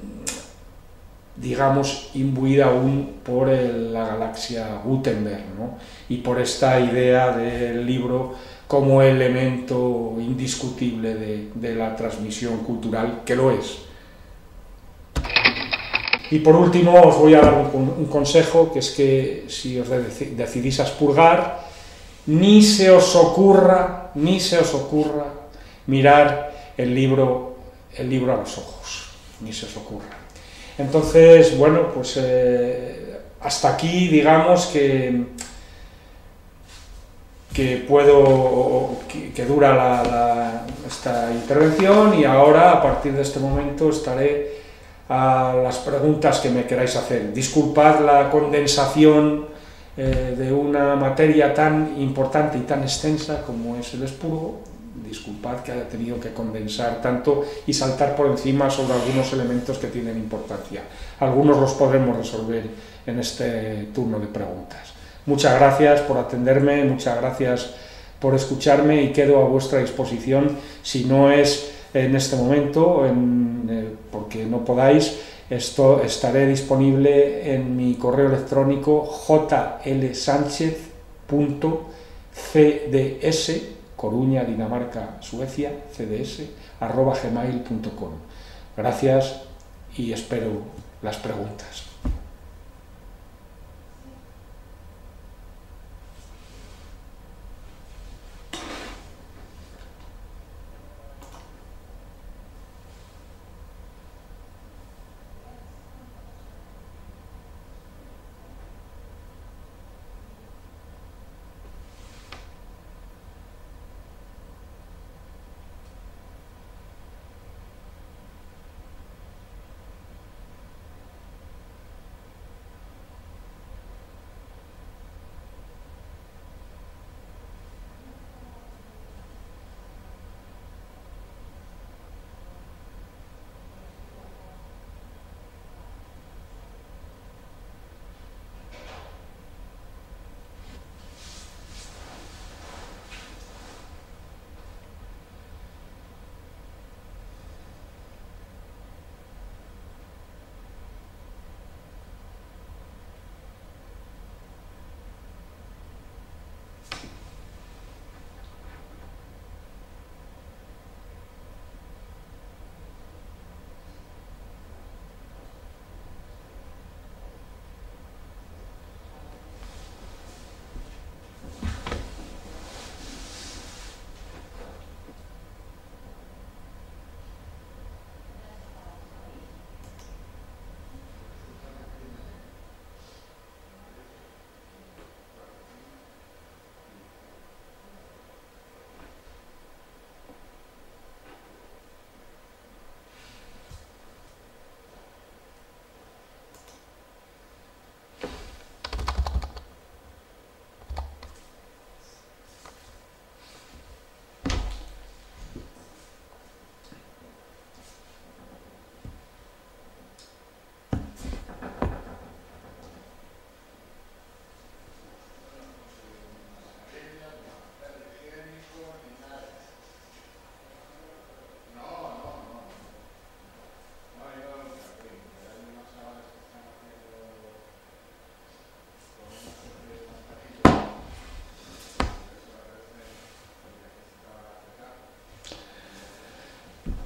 [SPEAKER 1] digamos, imbuida aún por el, la galaxia Gutenberg, ¿no? Y por esta idea del libro como elemento indiscutible de, de la transmisión cultural, que lo es. Y por último os voy a dar un, un consejo, que es que si os decidís a expurgar, ni se os ocurra, ni se os ocurra mirar el libro, el libro a los ojos, ni se os ocurra. Entonces, bueno, pues eh, hasta aquí, digamos que, que puedo, que, que dura la, la, esta intervención, y ahora, a partir de este momento, estaré a las preguntas que me queráis hacer. Disculpad la condensación eh, de una materia tan importante y tan extensa como es el expurgo. Disculpad que haya tenido que condensar tanto y saltar por encima sobre algunos elementos que tienen importancia. Algunos los podremos resolver en este turno de preguntas. Muchas gracias por atenderme, muchas gracias por escucharme, y quedo a vuestra disposición. Si no es en este momento, en, eh, porque no podáis, esto, estaré disponible en mi correo electrónico j l sánchez punto c d s, Coruña, Dinamarca, Suecia, c d s, arroba gmail punto com. Gracias y espero las preguntas.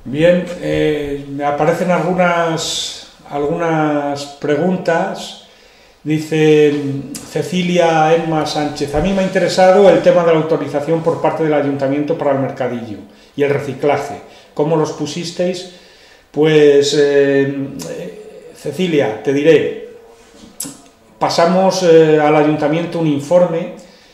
[SPEAKER 1] Bien, eh, me aparecen algunas, algunas preguntas. Dice Cecilia Emma Sánchez: a mí me ha interesado el tema de la autorización por parte del Ayuntamiento para el mercadillo y el reciclaje. ¿Cómo los pusisteis? Pues, eh, Cecilia, te diré, pasamos eh, al Ayuntamiento un informe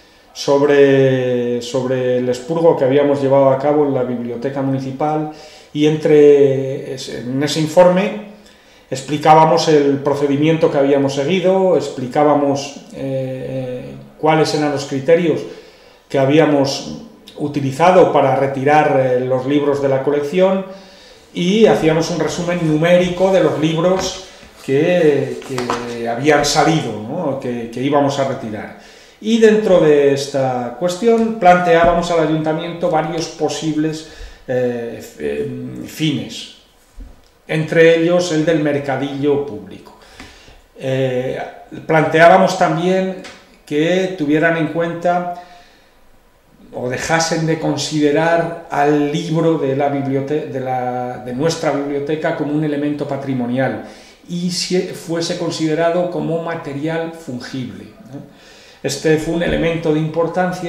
[SPEAKER 1] sobre, sobre el expurgo que habíamos llevado a cabo en la Biblioteca Municipal, y entre, en ese informe explicábamos el procedimiento que habíamos seguido, explicábamos eh, cuáles eran los criterios que habíamos utilizado para retirar eh, los libros de la colección, y hacíamos un resumen numérico de los libros que, que habían salido, ¿no? que, que íbamos a retirar. Y dentro de esta cuestión planteábamos al Ayuntamiento varios posibles eh, fines, entre ellos el del mercadillo público. Eh, planteábamos también que tuvieran en cuenta o dejasen de considerar al libro de, la biblioteca, de, la, de nuestra biblioteca como un elemento patrimonial y si fuese considerado como material fungible, ¿no? Este fue un elemento de importancia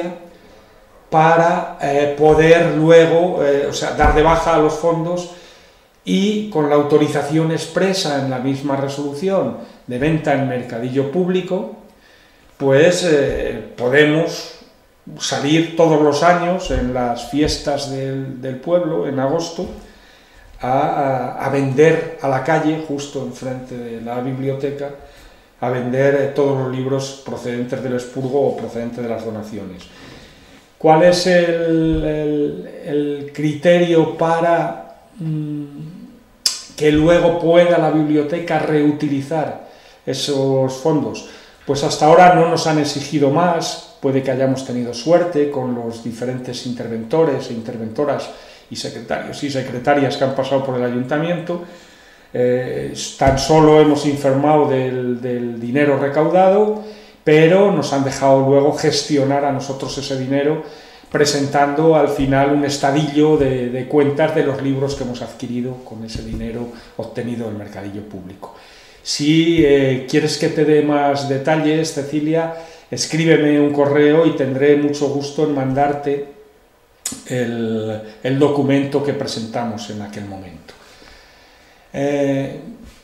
[SPEAKER 1] para eh, poder luego, eh, o sea, dar de baja a los fondos, y con la autorización expresa en la misma resolución de venta en mercadillo público, pues eh, podemos salir todos los años en las fiestas del, del pueblo, en agosto, a, a, a vender a la calle, justo enfrente de la biblioteca, a vender todos los libros procedentes del expurgo o procedentes de las donaciones. ¿Cuál es el, el, el criterio para mmm, que luego pueda la biblioteca reutilizar esos fondos? Pues hasta ahora no nos han exigido más. Puede que hayamos tenido suerte con los diferentes interventores e interventoras y secretarios y secretarias que han pasado por el ayuntamiento. Eh, tan solo hemos informado del, del dinero recaudado, pero nos han dejado luego gestionar a nosotros ese dinero, presentando al final un estadillo de, de cuentas de los libros que hemos adquirido con ese dinero obtenido del mercadillo público. Si eh, quieres que te dé más detalles, Cecilia, escríbeme un correo y tendré mucho gusto en mandarte el, el documento que presentamos en aquel momento. Eh,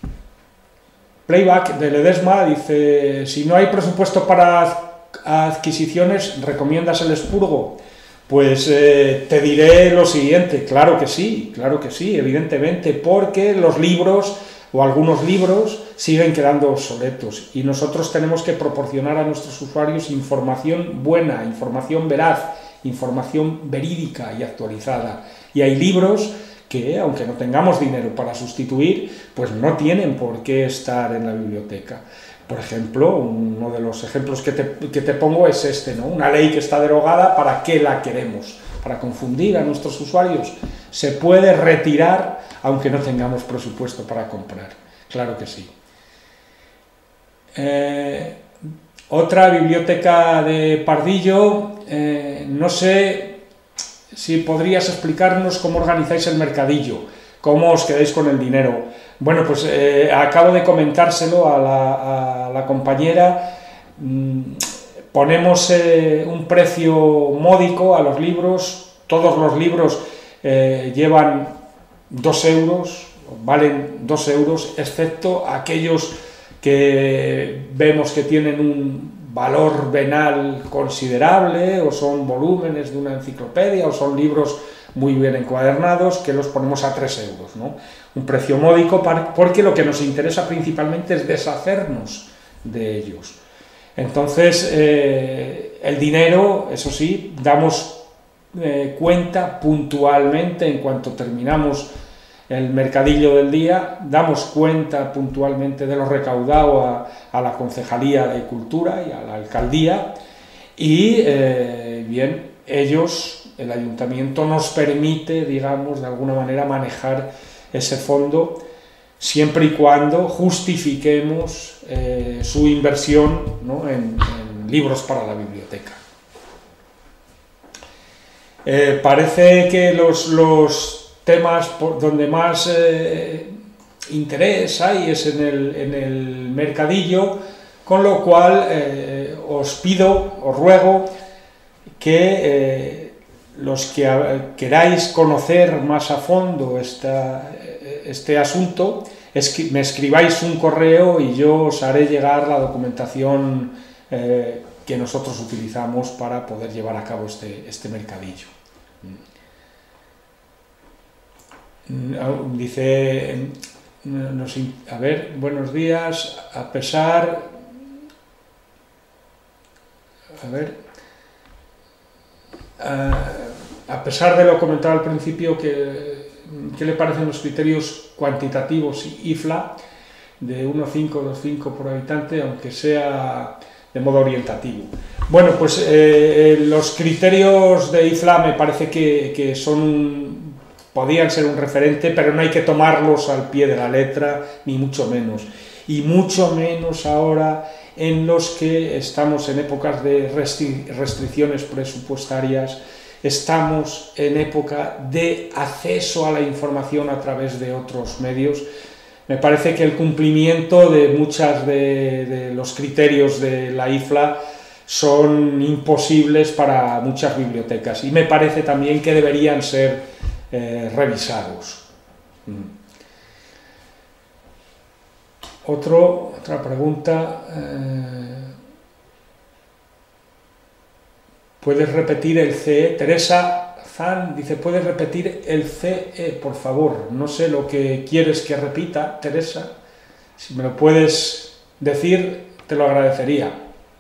[SPEAKER 1] Playback de Ledesma dice: si no hay presupuesto para adquisiciones, ¿recomiendas el expurgo? Pues eh, te diré lo siguiente: claro que sí, claro que sí, evidentemente, porque los libros o algunos libros siguen quedando obsoletos y nosotros tenemos que proporcionar a nuestros usuarios información buena, información veraz, información verídica y actualizada. Y hay libros que, aunque no tengamos dinero para sustituir, pues no tienen por qué estar en la biblioteca. Por ejemplo, uno de los ejemplos que te, que te pongo es este, ¿no? Una ley que está derogada, ¿para qué la queremos? Para confundir a nuestros usuarios. Se puede retirar aunque no tengamos presupuesto para comprar. Claro que sí. Eh, otra biblioteca de Pardillo, eh, no sé si podrías explicarnos cómo organizáis el mercadillo, cómo os quedáis con el dinero. Bueno, pues eh, acabo de comentárselo a la, a la compañera. Mm, ponemos eh, un precio módico a los libros. Todos los libros eh, llevan dos euros, valen dos euros, excepto aquellos que vemos que tienen un valor venal considerable, o son volúmenes de una enciclopedia, o son libros muy bien encuadernados, que los ponemos a tres euros, ¿no? Un precio módico, porque lo que nos interesa principalmente es deshacernos de ellos. Entonces, eh, el dinero, eso sí, damos eh, cuenta puntualmente en cuanto terminamos el mercadillo del día, damos cuenta puntualmente de lo recaudado a, a la Concejalía de Cultura y a la Alcaldía, y eh, bien, ellos, el Ayuntamiento, nos permite, digamos, de alguna manera manejar ese fondo, siempre y cuando justifiquemos eh, su inversión, ¿no? en, en libros para la biblioteca. Eh, parece que los, los temas por donde más eh, interés hay es en el, en el mercadillo, con lo cual eh, os pido, os ruego que eh, los que queráis conocer más a fondo esta, este asunto, es que me escribáis un correo y yo os haré llegar la documentación eh, que nosotros utilizamos para poder llevar a cabo este, este mercadillo. Dice, nos, a ver, buenos días, a pesar, a ver, a, a pesar de lo comentado al principio, que, ¿qué le parecen los criterios cuantitativos I F L A de uno coma cinco, dos coma cinco por habitante, aunque sea de modo orientativo? Bueno, pues eh, los criterios de I F L A me parece que, que son... podían ser un referente, pero no hay que tomarlos al pie de la letra, ni mucho menos. Y mucho menos ahora en los que estamos en épocas de restri restricciones presupuestarias, estamos en época de acceso a la información a través de otros medios. Me parece que el cumplimiento de muchos de, de los criterios de la I F L A son imposibles para muchas bibliotecas, y me parece también que deberían ser Eh, revisados. Mm. Otro, otra pregunta. Eh, ¿Puedes repetir el C E? Teresa Zan dice, ¿puedes repetir el C E, por favor? No sé lo que quieres que repita, Teresa. Si me lo puedes decir, te lo agradecería.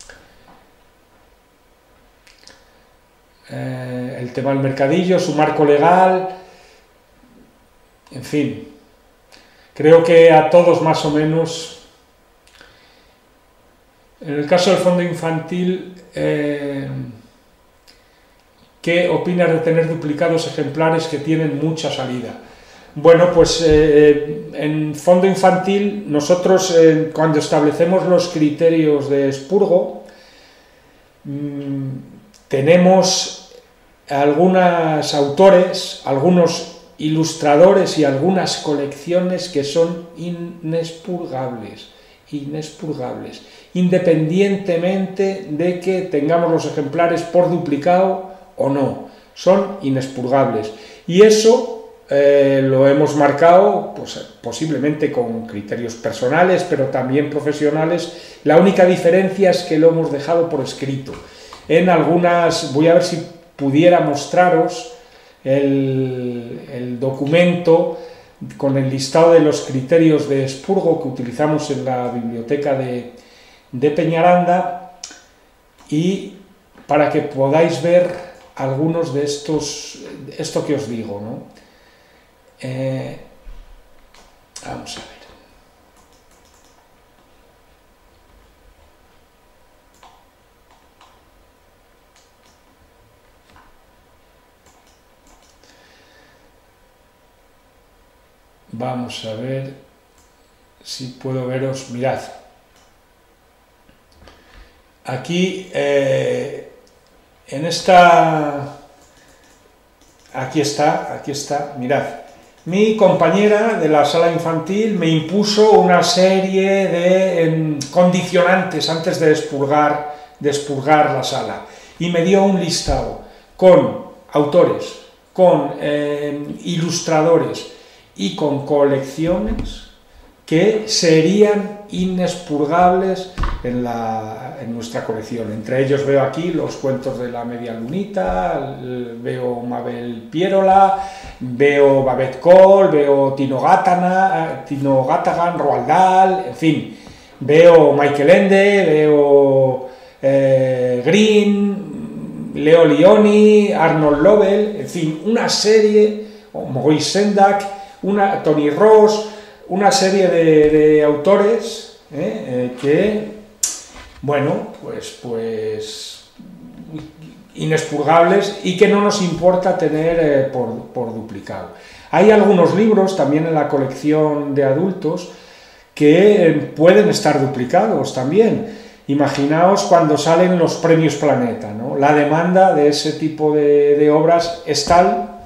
[SPEAKER 1] Eh, el tema del mercadillo, su marco legal... En fin, creo que a todos más o menos. En el caso del fondo infantil, eh, ¿qué opinas de tener duplicados ejemplares que tienen mucha salida? Bueno, pues eh, en fondo infantil nosotros eh, cuando establecemos los criterios de expurgo mmm, tenemos algunos autores, algunos ilustradores y algunas colecciones que son inexpurgables, inexpurgables, independientemente de que tengamos los ejemplares por duplicado o no, son inexpurgables. Y eso eh, lo hemos marcado pues, posiblemente con criterios personales, pero también profesionales. La única diferencia es que lo hemos dejado por escrito. En algunas, voy a ver si pudiera mostraros El, el documento con el listado de los criterios de expurgo que utilizamos en la biblioteca de, de Peñaranda, y para que podáis ver algunos de estos, esto que os digo, ¿no? Eh, vamos a ver. Vamos a ver si puedo veros. Mirad. Aquí, eh, en esta... Aquí está, aquí está, mirad. Mi compañera de la sala infantil me impuso una serie de eh, condicionantes antes de expurgar, de expurgar la sala. Y me dio un listado con autores, con eh, ilustradores, y con colecciones que serían inexpurgables en, la, en nuestra colección. Entre ellos veo aquí los cuentos de la media lunita, veo Mabel Pierola, veo Babette Cole, veo Tino Gatagan, Tino Gatagan, Roald Dahl, en fin, veo Michael Ende, veo eh, Green, Leo Lionni, Arnold Lobel, en fin, una serie, o Maurice Sendak, una, Tony Ross, una serie de, de autores eh, eh, que, bueno, pues, pues inexpurgables y que no nos importa tener eh, por, por duplicado. Hay algunos libros también en la colección de adultos que eh, pueden estar duplicados también. Imaginaos cuando salen los premios Planeta, ¿no? La demanda de ese tipo de, de obras es tal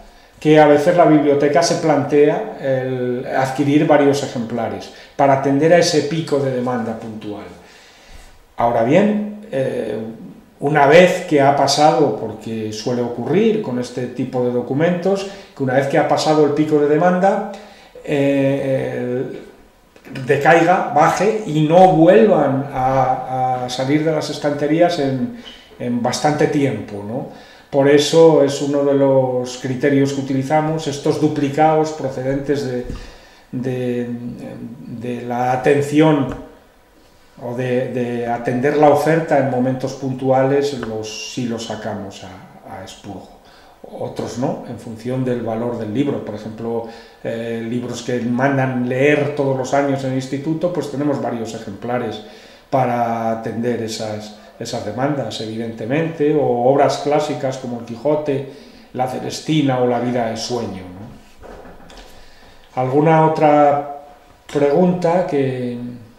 [SPEAKER 1] que a veces la biblioteca se plantea el adquirir varios ejemplares para atender a ese pico de demanda puntual. Ahora bien, eh, una vez que ha pasado, porque suele ocurrir con este tipo de documentos, que una vez que ha pasado el pico de demanda, eh, decaiga, baje y no vuelvan a, a salir de las estanterías en, en bastante tiempo, ¿no? Por eso es uno de los criterios que utilizamos, estos duplicados procedentes de, de, de la atención o de, de atender la oferta en momentos puntuales, los, sí los sacamos a, a expurgo. Otros no, en función del valor del libro. Por ejemplo, eh, libros que mandan leer todos los años en el instituto, pues tenemos varios ejemplares para atender esas, esas demandas, evidentemente, o obras clásicas como El Quijote, La Celestina o La vida de sueño, ¿no? ¿Alguna otra pregunta que,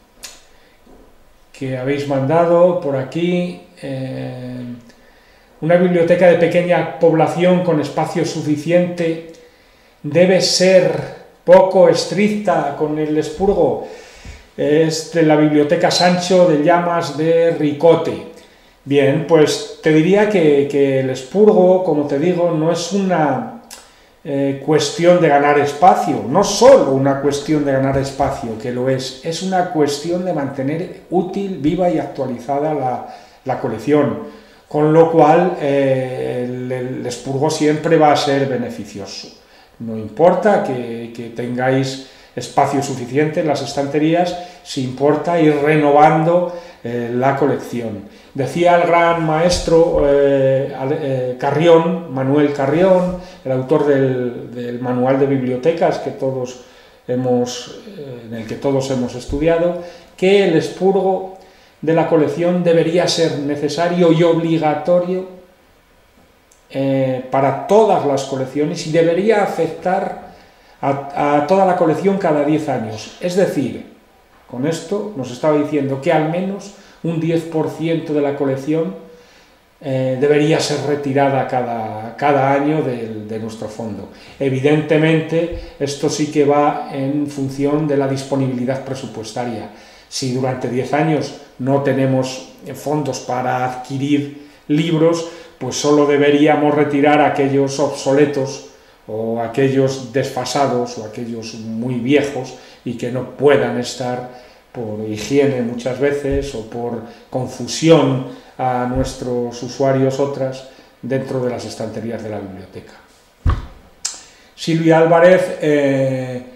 [SPEAKER 1] que habéis mandado por aquí? Eh, Una biblioteca de pequeña población con espacio suficiente debe ser poco estricta con el expurgo. Es de la Biblioteca Sancho de Llamas de Ricote. Bien, pues te diría que, que el expurgo, como te digo, no es una eh, cuestión de ganar espacio, no solo una cuestión de ganar espacio, que lo es, es una cuestión de mantener útil, viva y actualizada la, la colección. Con lo cual, eh, el, el expurgo siempre va a ser beneficioso. No importa que, que tengáis espacio suficiente en las estanterías, si importa ir renovando eh, la colección. Decía el gran maestro eh, eh, Carrión, Manuel Carrión, el autor del, del manual de bibliotecas que todos hemos, eh, en el que todos hemos estudiado, que el expurgo de la colección debería ser necesario y obligatorio eh, para todas las colecciones y debería afectar a, a toda la colección cada diez años. Es decir, con esto nos estaba diciendo que al menos un diez por ciento de la colección eh, debería ser retirada cada, cada año de, de nuestro fondo. Evidentemente, esto sí que va en función de la disponibilidad presupuestaria. Si durante diez años no tenemos fondos para adquirir libros, pues solo deberíamos retirar aquellos obsoletos o aquellos desfasados o aquellos muy viejos y que no puedan estar por higiene muchas veces o por confusión a nuestros usuarios otras dentro de las estanterías de la biblioteca. Silvia Álvarez, eh,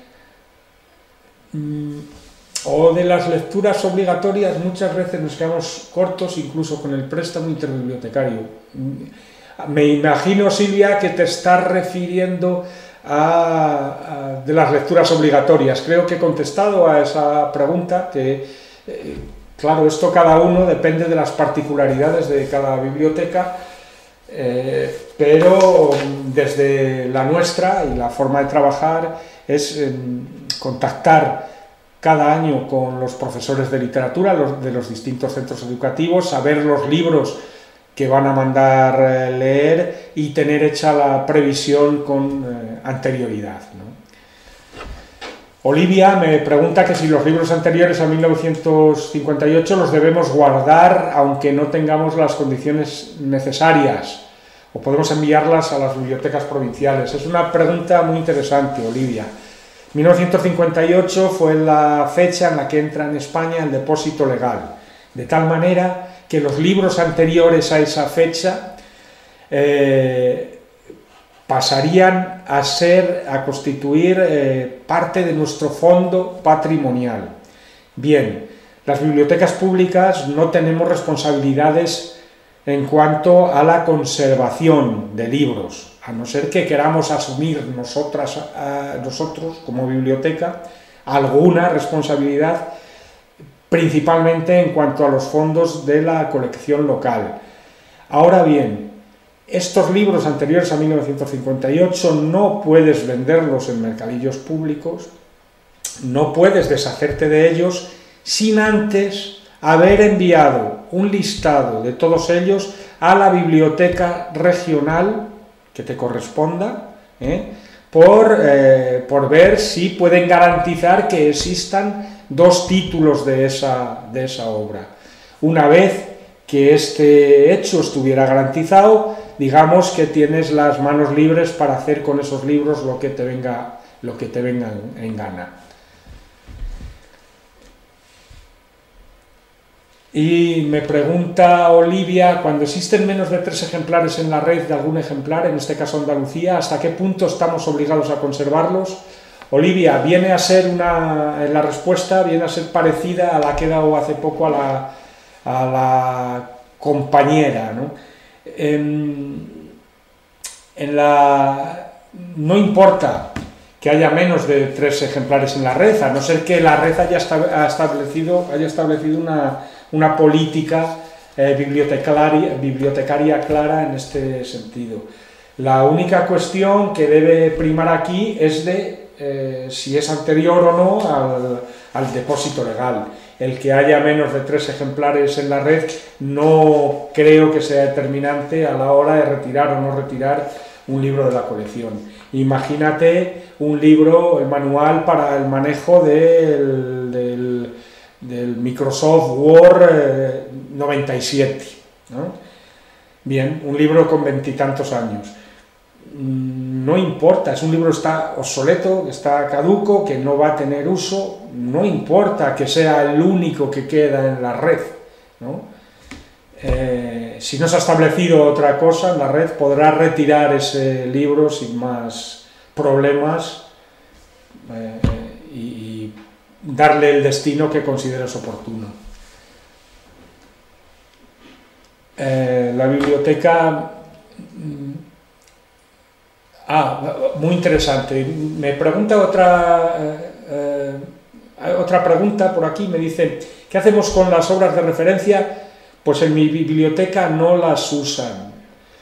[SPEAKER 1] o de las lecturas obligatorias, muchas veces nos quedamos cortos incluso con el préstamo interbibliotecario. Me imagino, Silvia, que te estás refiriendo a, a de las lecturas obligatorias. Creo que he contestado a esa pregunta, que eh, claro, esto cada uno depende de las particularidades de cada biblioteca, eh, pero desde la nuestra y la forma de trabajar es eh, contactar cada año con los profesores de literatura los, de los distintos centros educativos, saber los libros que van a mandar eh, leer y tener hecha la previsión con eh, anterioridad, ¿no? Olivia me pregunta que si los libros anteriores a mil novecientos cincuenta y ocho los debemos guardar aunque no tengamos las condiciones necesarias o podemos enviarlas a las bibliotecas provinciales. Es una pregunta muy interesante, Olivia. mil novecientos cincuenta y ocho fue la fecha en la que entra en España el depósito legal, de tal manera que los libros anteriores a esa fecha eh, pasarían a ser, a constituir eh, parte de nuestro fondo patrimonial. Bien, las bibliotecas públicas no tenemos responsabilidades en cuanto a la conservación de libros, a no ser que queramos asumir nosotras, a nosotros como biblioteca alguna responsabilidad, principalmente en cuanto a los fondos de la colección local. Ahora bien, estos libros anteriores a mil novecientos cincuenta y ocho no puedes venderlos en mercadillos públicos, no puedes deshacerte de ellos sin antes haber enviado un listado de todos ellos a la biblioteca regional que te corresponda, ¿eh? por, eh, por ver si pueden garantizar que existan dos títulos de esa, de esa obra. Una vez que este hecho estuviera garantizado, digamos que tienes las manos libres para hacer con esos libros lo que te venga, lo que te venga en, en gana. Y me pregunta Olivia, cuando existen menos de tres ejemplares en la red de algún ejemplar, en este caso Andalucía, ¿hasta qué punto estamos obligados a conservarlos? Olivia, viene a ser una, la respuesta viene a ser parecida a la que he dado hace poco a la, a la compañera, ¿no? En, en la, no importa que haya menos de tres ejemplares en la red, a no ser que la red haya establecido, haya establecido una, una política eh, bibliotecaria, bibliotecaria clara en este sentido. La única cuestión que debe primar aquí es de eh, si es anterior o no al, al depósito legal. El que haya menos de tres ejemplares en la red no creo que sea determinante a la hora de retirar o no retirar un libro de la colección. Imagínate un libro, el manual para el manejo del, del, del Microsoft Word eh, noventa y siete, ¿no? Bien, un libro con veintitantos años. No importa, es un libro que está obsoleto, que está caduco, que no va a tener uso, no importa que sea el único que queda en la red, ¿no? Eh, si no se ha establecido otra cosa en la red, podrá retirar ese libro sin más problemas eh, y, y darle el destino que consideres oportuno. Eh, la biblioteca... Ah, muy interesante. Me pregunta otra, eh, eh, otra pregunta por aquí, me dice, ¿qué hacemos con las obras de referencia? Pues en mi biblioteca no las usan.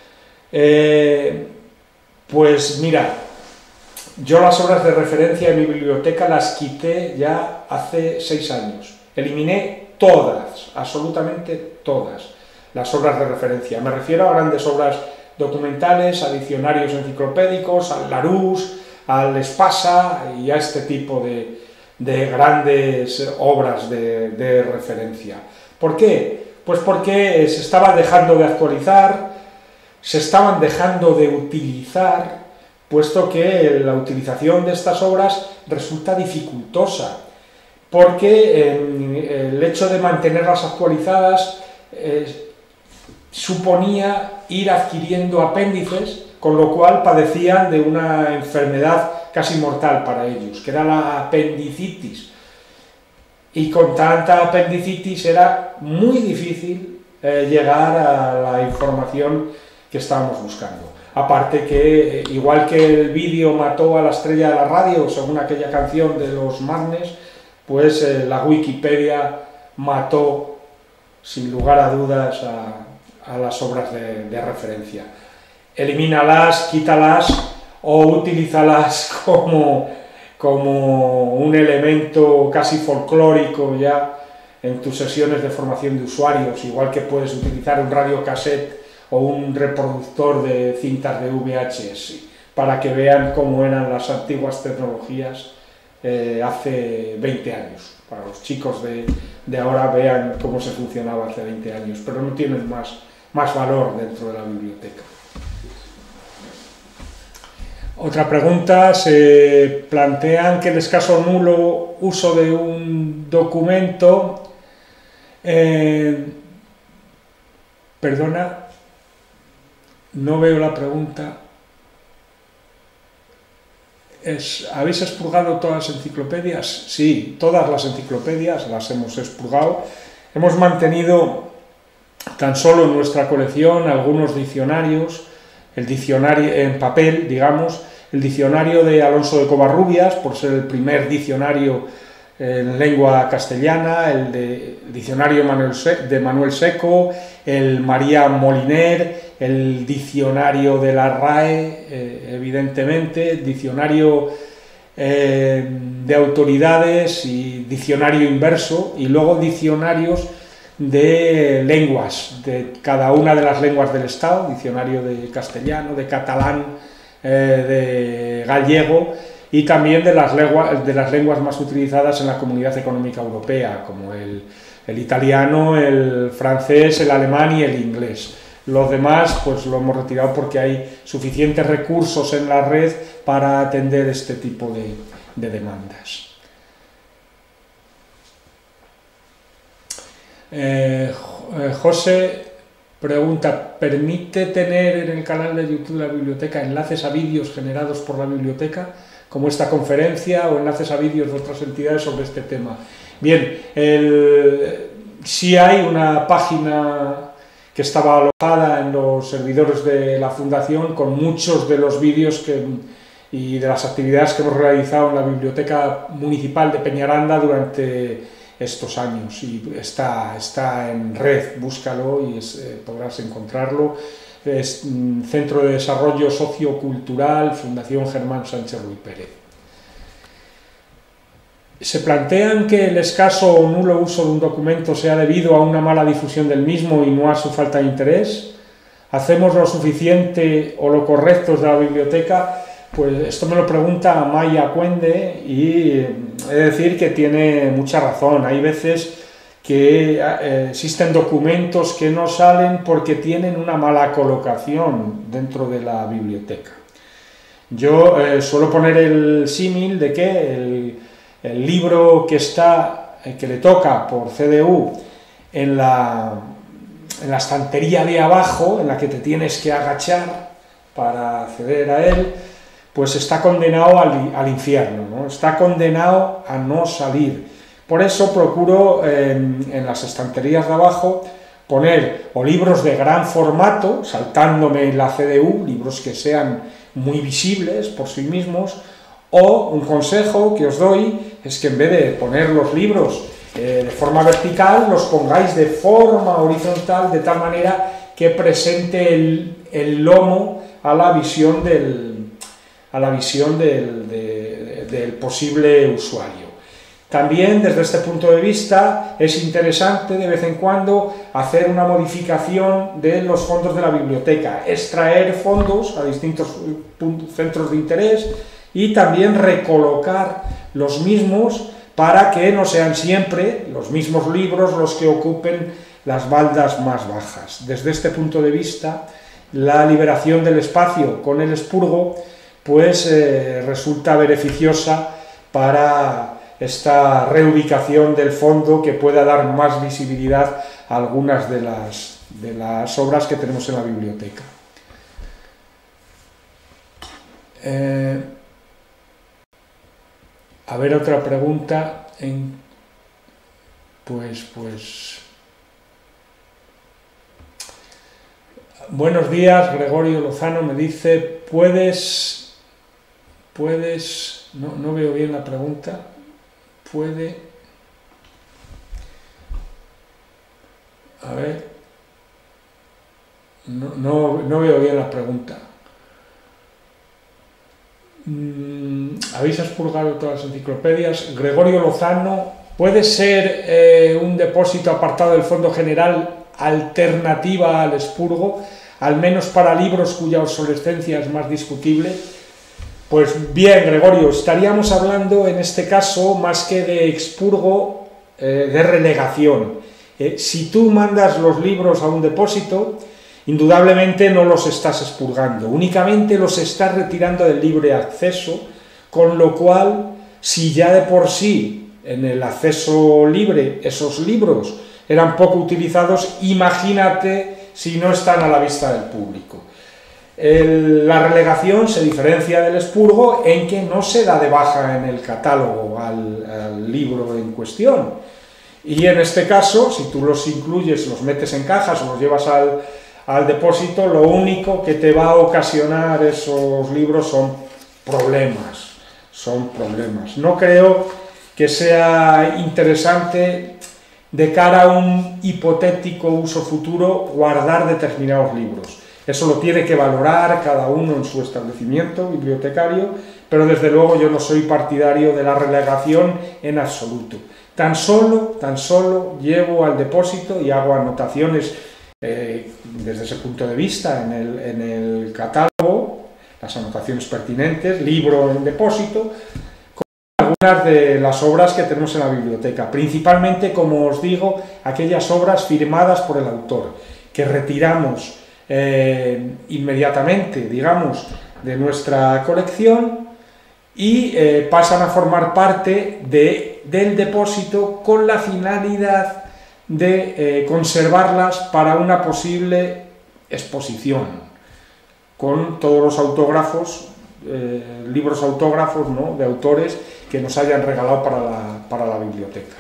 [SPEAKER 1] Eh, pues mira, yo las obras de referencia en mi biblioteca las quité ya hace seis años. Eliminé todas, absolutamente todas, las obras de referencia. Me refiero a grandes obras documentales, a diccionarios enciclopédicos, al Larousse, al Espasa y a este tipo de, de grandes obras de, de referencia. ¿Por qué? Pues porque se estaban dejando de actualizar, se estaban dejando de utilizar, puesto que la utilización de estas obras resulta dificultosa, porque eh, el hecho de mantenerlas actualizadas eh, suponía ir adquiriendo apéndices, con lo cual padecían de una enfermedad casi mortal para ellos, que era la apendicitis. Y con tanta apendicitis era muy difícil eh, llegar a la información que estábamos buscando. Aparte que, igual que el vídeo mató a la estrella de la radio, según aquella canción de los Madness, pues eh, la Wikipedia mató, sin lugar a dudas, a, a las obras de, de referencia. Elimínalas, quítalas o utilízalas como, como un elemento casi folclórico ya en tus sesiones de formación de usuarios, igual que puedes utilizar un radiocassette o un reproductor de cintas de V H S, para que vean cómo eran las antiguas tecnologías eh, hace veinte años. Para los chicos de, de ahora vean cómo se funcionaba hace veinte años, pero no tienen más, más valor dentro de la biblioteca. Otra pregunta, se plantean que el escaso o nulo uso de un documento, eh, perdona, no veo la pregunta. Es, ¿habéis expurgado todas las enciclopedias? Sí, todas las enciclopedias las hemos expurgado. Hemos mantenido tan solo en nuestra colección algunos diccionarios, el diccionario en papel, digamos, el diccionario de Alonso de Covarrubias, por ser el primer diccionario en lengua castellana, el, de, el diccionario de Manuel Seco, el María Moliner, el diccionario de la R A E, eh, evidentemente, el diccionario eh, de autoridades y diccionario inverso, y luego diccionarios de lenguas, de cada una de las lenguas del Estado, diccionario de castellano, de catalán, eh, de gallego y también de las, lenguas, de las lenguas más utilizadas en la Comunidad Económica Europea, como el, el italiano, el francés, el alemán y el inglés. Los demás pues lo hemos retirado porque hay suficientes recursos en la red para atender este tipo de, de demandas. Eh, José pregunta, ¿permite tener en el canal de YouTube de la biblioteca enlaces a vídeos generados por la biblioteca, como esta conferencia, o enlaces a vídeos de otras entidades sobre este tema? Bien, el, sí hay una página que estaba alojada en los servidores de la Fundación con muchos de los vídeos que, y de las actividades que hemos realizado en la Biblioteca Municipal de Peñaranda durante estos años, y está, está en red, búscalo y es, eh, podrás encontrarlo. Es mm, Centro de Desarrollo Sociocultural, Fundación Germán Sánchez Ruiz Pérez. Se plantean que el escaso o nulo uso de un documento sea debido a una mala difusión del mismo y no a su falta de interés. ¿Hacemos lo suficiente o lo correcto desde la biblioteca? Pues esto me lo pregunta Maya Cuende y he de decir que tiene mucha razón. Hay veces que eh, existen documentos que no salen porque tienen una mala colocación dentro de la biblioteca. Yo eh, suelo poner el símil de que el, el libro que, está, que le toca por C D U en la, en la estantería de abajo, en la que te tienes que agachar para acceder a él, pues está condenado al, al infierno, ¿no? Está condenado a no salir. Por eso procuro en, en las estanterías de abajo poner o libros de gran formato, saltándome la C D U, libros que sean muy visibles por sí mismos, o un consejo que os doy es que en vez de poner los libros eh, de forma vertical, los pongáis de forma horizontal, de tal manera que presente el, el lomo a la visión del a la visión del, de, del posible usuario. También desde este punto de vista es interesante de vez en cuando hacer una modificación de los fondos de la biblioteca, extraer fondos a distintos centros de interés y también recolocar los mismos para que no sean siempre los mismos libros los que ocupen las baldas más bajas. Desde este punto de vista, la liberación del espacio con el expurgo pues eh, resulta beneficiosa para esta reubicación del fondo que pueda dar más visibilidad a algunas de las, de las obras que tenemos en la biblioteca. Eh, a ver, otra pregunta. En, pues, pues... Buenos días, Gregorio Lozano me dice, ¿puedes... Puedes, no, no veo bien la pregunta, puede, a ver, no, no, no veo bien la pregunta. Mm, ¿habéis expurgado todas las enciclopedias? Gregorio Lozano, ¿puede ser eh, un depósito apartado del Fondo General alternativa al expurgo, al menos para libros cuya obsolescencia es más discutible? Pues bien, Gregorio, estaríamos hablando en este caso más que de expurgo, eh, de relegación. Eh, si tú mandas los libros a un depósito, indudablemente no los estás expurgando, únicamente los estás retirando del libre acceso, con lo cual, si ya de por sí en el acceso libre esos libros eran poco utilizados, imagínate si no están a la vista del público. El, la relegación se diferencia del expurgo en que no se da de baja en el catálogo al, al libro en cuestión. Y en este caso, si tú los incluyes, los metes en cajas o los llevas al, al depósito, lo único que te va a ocasionar esos libros son problemas. Son problemas. No creo que sea interesante de cara a un hipotético uso futuro guardar determinados libros. Eso lo tiene que valorar cada uno en su establecimiento bibliotecario, pero desde luego yo no soy partidario de la relegación en absoluto. Tan solo, tan solo llevo al depósito y hago anotaciones eh, desde ese punto de vista en el, en el catálogo las anotaciones pertinentes, libro en depósito, con algunas de las obras que tenemos en la biblioteca, principalmente, como os digo, aquellas obras firmadas por el autor, que retiramos eh, inmediatamente, digamos, de nuestra colección y eh, pasan a formar parte de, del depósito con la finalidad de eh, conservarlas para una posible exposición, con todos los autógrafos, eh, libros autógrafos, ¿no?, de autores que nos hayan regalado para la, para la biblioteca.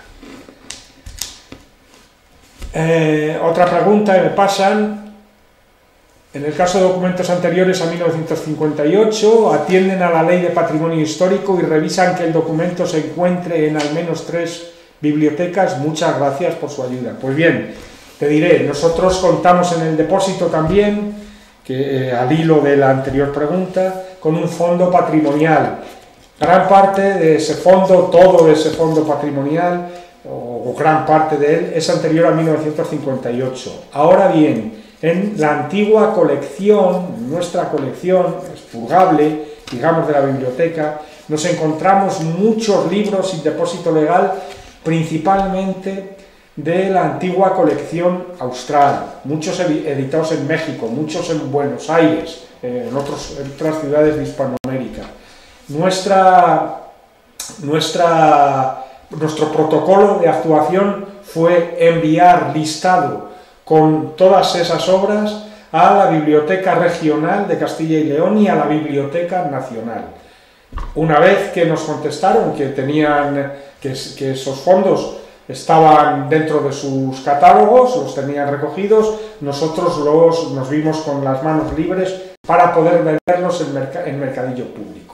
[SPEAKER 1] Eh, otra pregunta que me pasan: en el caso de documentos anteriores a mil novecientos cincuenta y ocho, atienden a la Ley de Patrimonio Histórico y revisan que el documento se encuentre en al menos tres bibliotecas. Muchas gracias por su ayuda. Pues bien, te diré, nosotros contamos en el depósito también, que, eh, al hilo de la anterior pregunta, con un fondo patrimonial. Gran parte de ese fondo, todo ese fondo patrimonial, o, o gran parte de él, es anterior a mil novecientos cincuenta y ocho. Ahora bien, en la antigua colección, nuestra colección expurgable, digamos, de la biblioteca, nos encontramos muchos libros sin depósito legal, principalmente de la antigua colección austral, muchos editados en México, muchos en Buenos Aires, en, otros, en otras ciudades de Hispanoamérica. Nuestra, nuestra, nuestro protocolo de actuación fue enviar listado con todas esas obras a la Biblioteca Regional de Castilla y León y a la Biblioteca Nacional. Una vez que nos contestaron que tenían que, que esos fondos estaban dentro de sus catálogos, los tenían recogidos, nosotros los, nos vimos con las manos libres para poder venderlos en, merc en mercadillo público.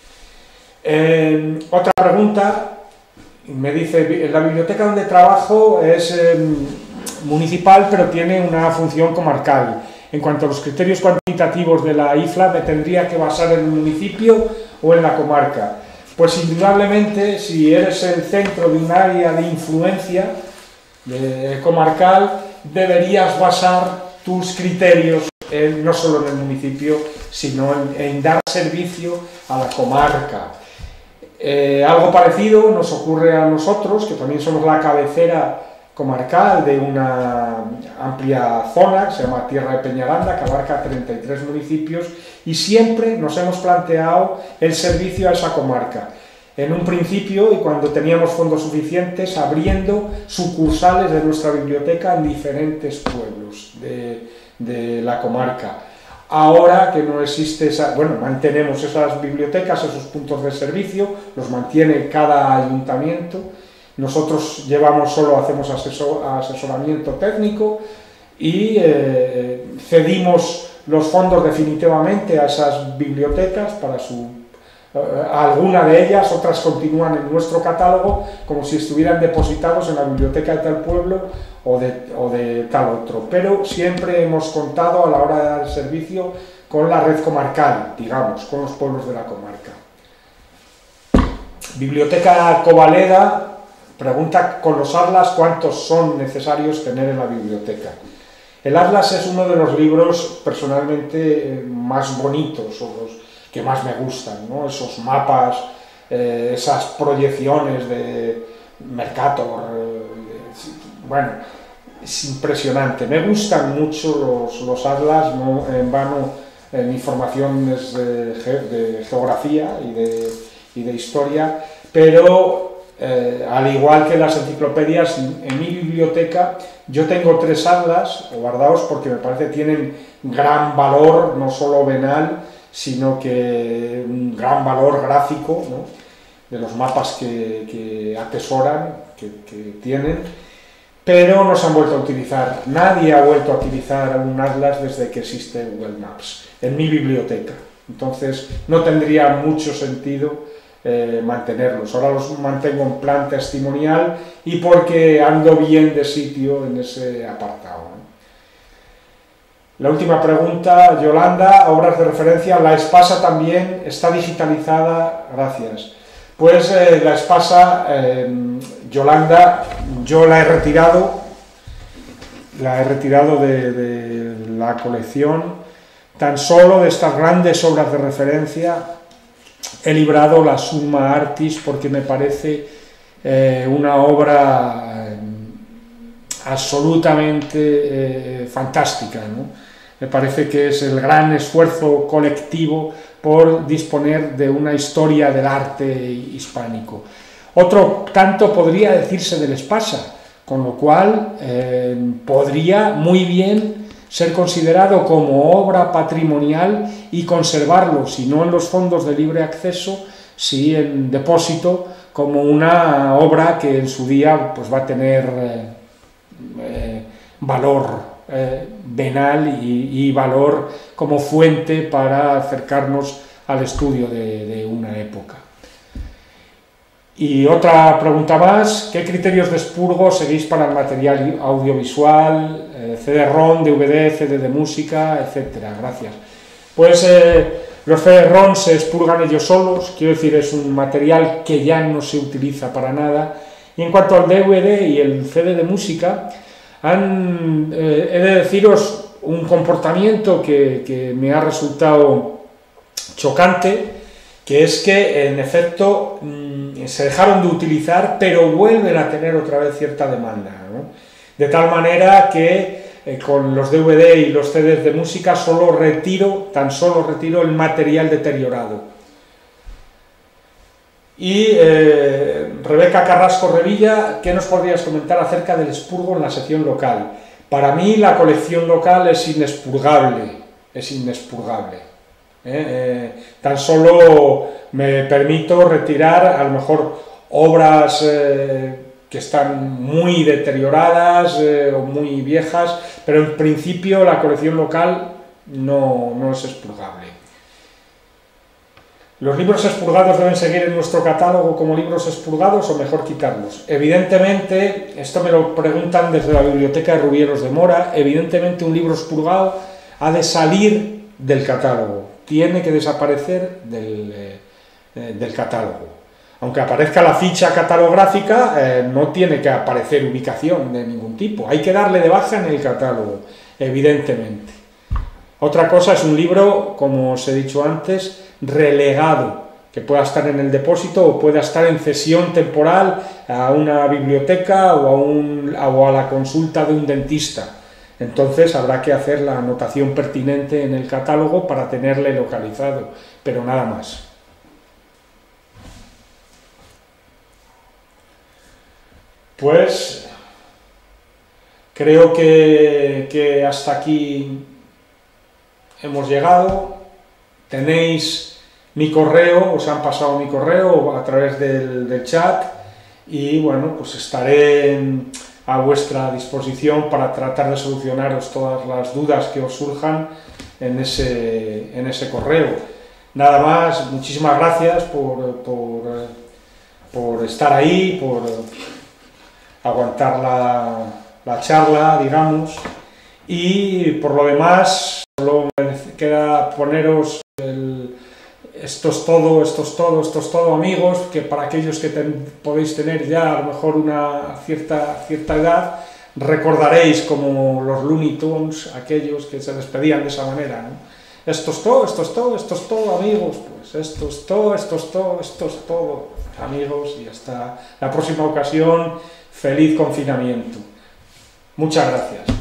[SPEAKER 1] Eh, otra pregunta, me dice: la biblioteca donde trabajo es eh, municipal, pero tiene una función comarcal. En cuanto a los criterios cuantitativos de la I F L A, ¿me tendría que basar en el municipio o en la comarca? Pues indudablemente, si eres el centro de un área de influencia de, comarcal, deberías basar tus criterios en, no solo en el municipio, sino en, en dar servicio a la comarca. Eh, algo parecido nos ocurre a nosotros, que también somos la cabecera comarcal de una amplia zona que se llama Tierra de Peñaranda, que abarca treinta y tres municipios, y siempre nos hemos planteado el servicio a esa comarca. En un principio, y cuando teníamos fondos suficientes, abriendo sucursales de nuestra biblioteca en diferentes pueblos de, de la comarca. Ahora que no existe esa, bueno, mantenemos esas bibliotecas, esos puntos de servicio, los mantiene cada ayuntamiento. Nosotros llevamos solo, hacemos asesor, asesoramiento técnico y eh, cedimos los fondos definitivamente a esas bibliotecas para su... Eh, alguna de ellas, otras continúan en nuestro catálogo como si estuvieran depositados en la biblioteca de tal pueblo o de, o de tal otro. Pero siempre hemos contado a la hora de dar el servicio con la red comarcal, digamos, con los pueblos de la comarca. Biblioteca Covaleda pregunta: con los atlas, ¿cuántos son necesarios tener en la biblioteca? El atlas es uno de los libros personalmente más bonitos, o los que más me gustan, ¿no? Esos mapas, eh, esas proyecciones de Mercator, eh, bueno, es impresionante. Me gustan mucho los, los atlas, no en vano eh, mi formación es de, de geografía y de, y de historia, pero Eh, al igual que las enciclopedias, en mi biblioteca yo tengo tres atlas guardados porque me parece que tienen gran valor, no solo venal, sino que un gran valor gráfico, ¿no?, de los mapas que, que atesoran, que, que tienen, pero no se han vuelto a utilizar. Nadie ha vuelto a utilizar un atlas desde que existe Google Maps en mi biblioteca. Entonces no tendría mucho sentido Eh, mantenerlos. Ahora los mantengo en plan testimonial y porque ando bien de sitio en ese apartado, ¿no? La última pregunta, Yolanda: obras de referencia, la Espasa también está digitalizada, gracias. Pues eh, la Espasa, eh, Yolanda, yo la he retirado, la he retirado de, de la colección tan solo de estas grandes obras de referencia he librado la Summa Artis, porque me parece eh, una obra eh, absolutamente eh, fantástica, ¿no? Me parece que es el gran esfuerzo colectivo por disponer de una historia del arte hispánico. Otro tanto podría decirse del Espasa, con lo cual eh, podría muy bien ser considerado como obra patrimonial y conservarlo, si no en los fondos de libre acceso, sí en depósito, como una obra que en su día pues, va a tener eh, eh, valor eh, venal y, y valor como fuente para acercarnos al estudio de, de una época. Y otra pregunta más: ¿qué criterios de expurgo seguís para el material audiovisual, eh, C D ROM, D V D, C D de música, etcétera? Gracias. Pues eh, los C D ROM se expurgan ellos solos, quiero decir, es un material que ya no se utiliza para nada. Y en cuanto al D V D y el C D de música, han, eh, he de deciros un comportamiento que, que me ha resultado chocante, que es que en efecto mmm, se dejaron de utilizar, pero vuelven a tener otra vez cierta demanda, ¿no? De tal manera que eh, con los D V D y los C Ds de música solo retiro, tan solo retiro el material deteriorado. Y eh, Rebeca Carrasco Revilla, ¿qué nos podrías comentar acerca del expurgo en la sección local? Para mí la colección local es inexpurgable, es inexpurgable. Eh, eh, tan solo me permito retirar a lo mejor obras eh, que están muy deterioradas eh, o muy viejas, pero en principio la colección local no, no es expurgable. ¿Los libros expurgados deben seguir en nuestro catálogo como libros expurgados o mejor quitarlos? Evidentemente, esto me lo preguntan desde la Biblioteca de Rubieros de Mora, evidentemente un libro expurgado ha de salir del catálogo, tiene que desaparecer del, eh, del catálogo. Aunque aparezca la ficha catalográfica, eh, no tiene que aparecer ubicación de ningún tipo, hay que darle de baja en el catálogo, evidentemente. Otra cosa es un libro, como os he dicho antes, relegado, que pueda estar en el depósito o pueda estar en cesión temporal a una biblioteca o a, un, o a la consulta de un dentista. Entonces habrá que hacer la anotación pertinente en el catálogo para tenerle localizado, pero nada más. Pues creo que, que hasta aquí hemos llegado. Tenéis mi correo, os han pasado mi correo a través del, del chat y bueno, pues estaré en, a vuestra disposición para tratar de solucionaros todas las dudas que os surjan en ese, en ese correo. Nada más, muchísimas gracias por, por, por estar ahí, por aguantar la, la charla, digamos, y por lo demás, solo me queda poneros el, esto es todo, esto es todo, esto es todo, amigos, que para aquellos que ten, podéis tener ya a lo mejor una cierta, cierta edad, recordaréis como los Looney Tunes, aquellos que se despedían de esa manera, ¿no? Esto es todo, esto es todo, esto es todo, amigos, pues esto es todo, esto es todo, esto es todo, amigos, y hasta la próxima ocasión, feliz confinamiento. Muchas gracias.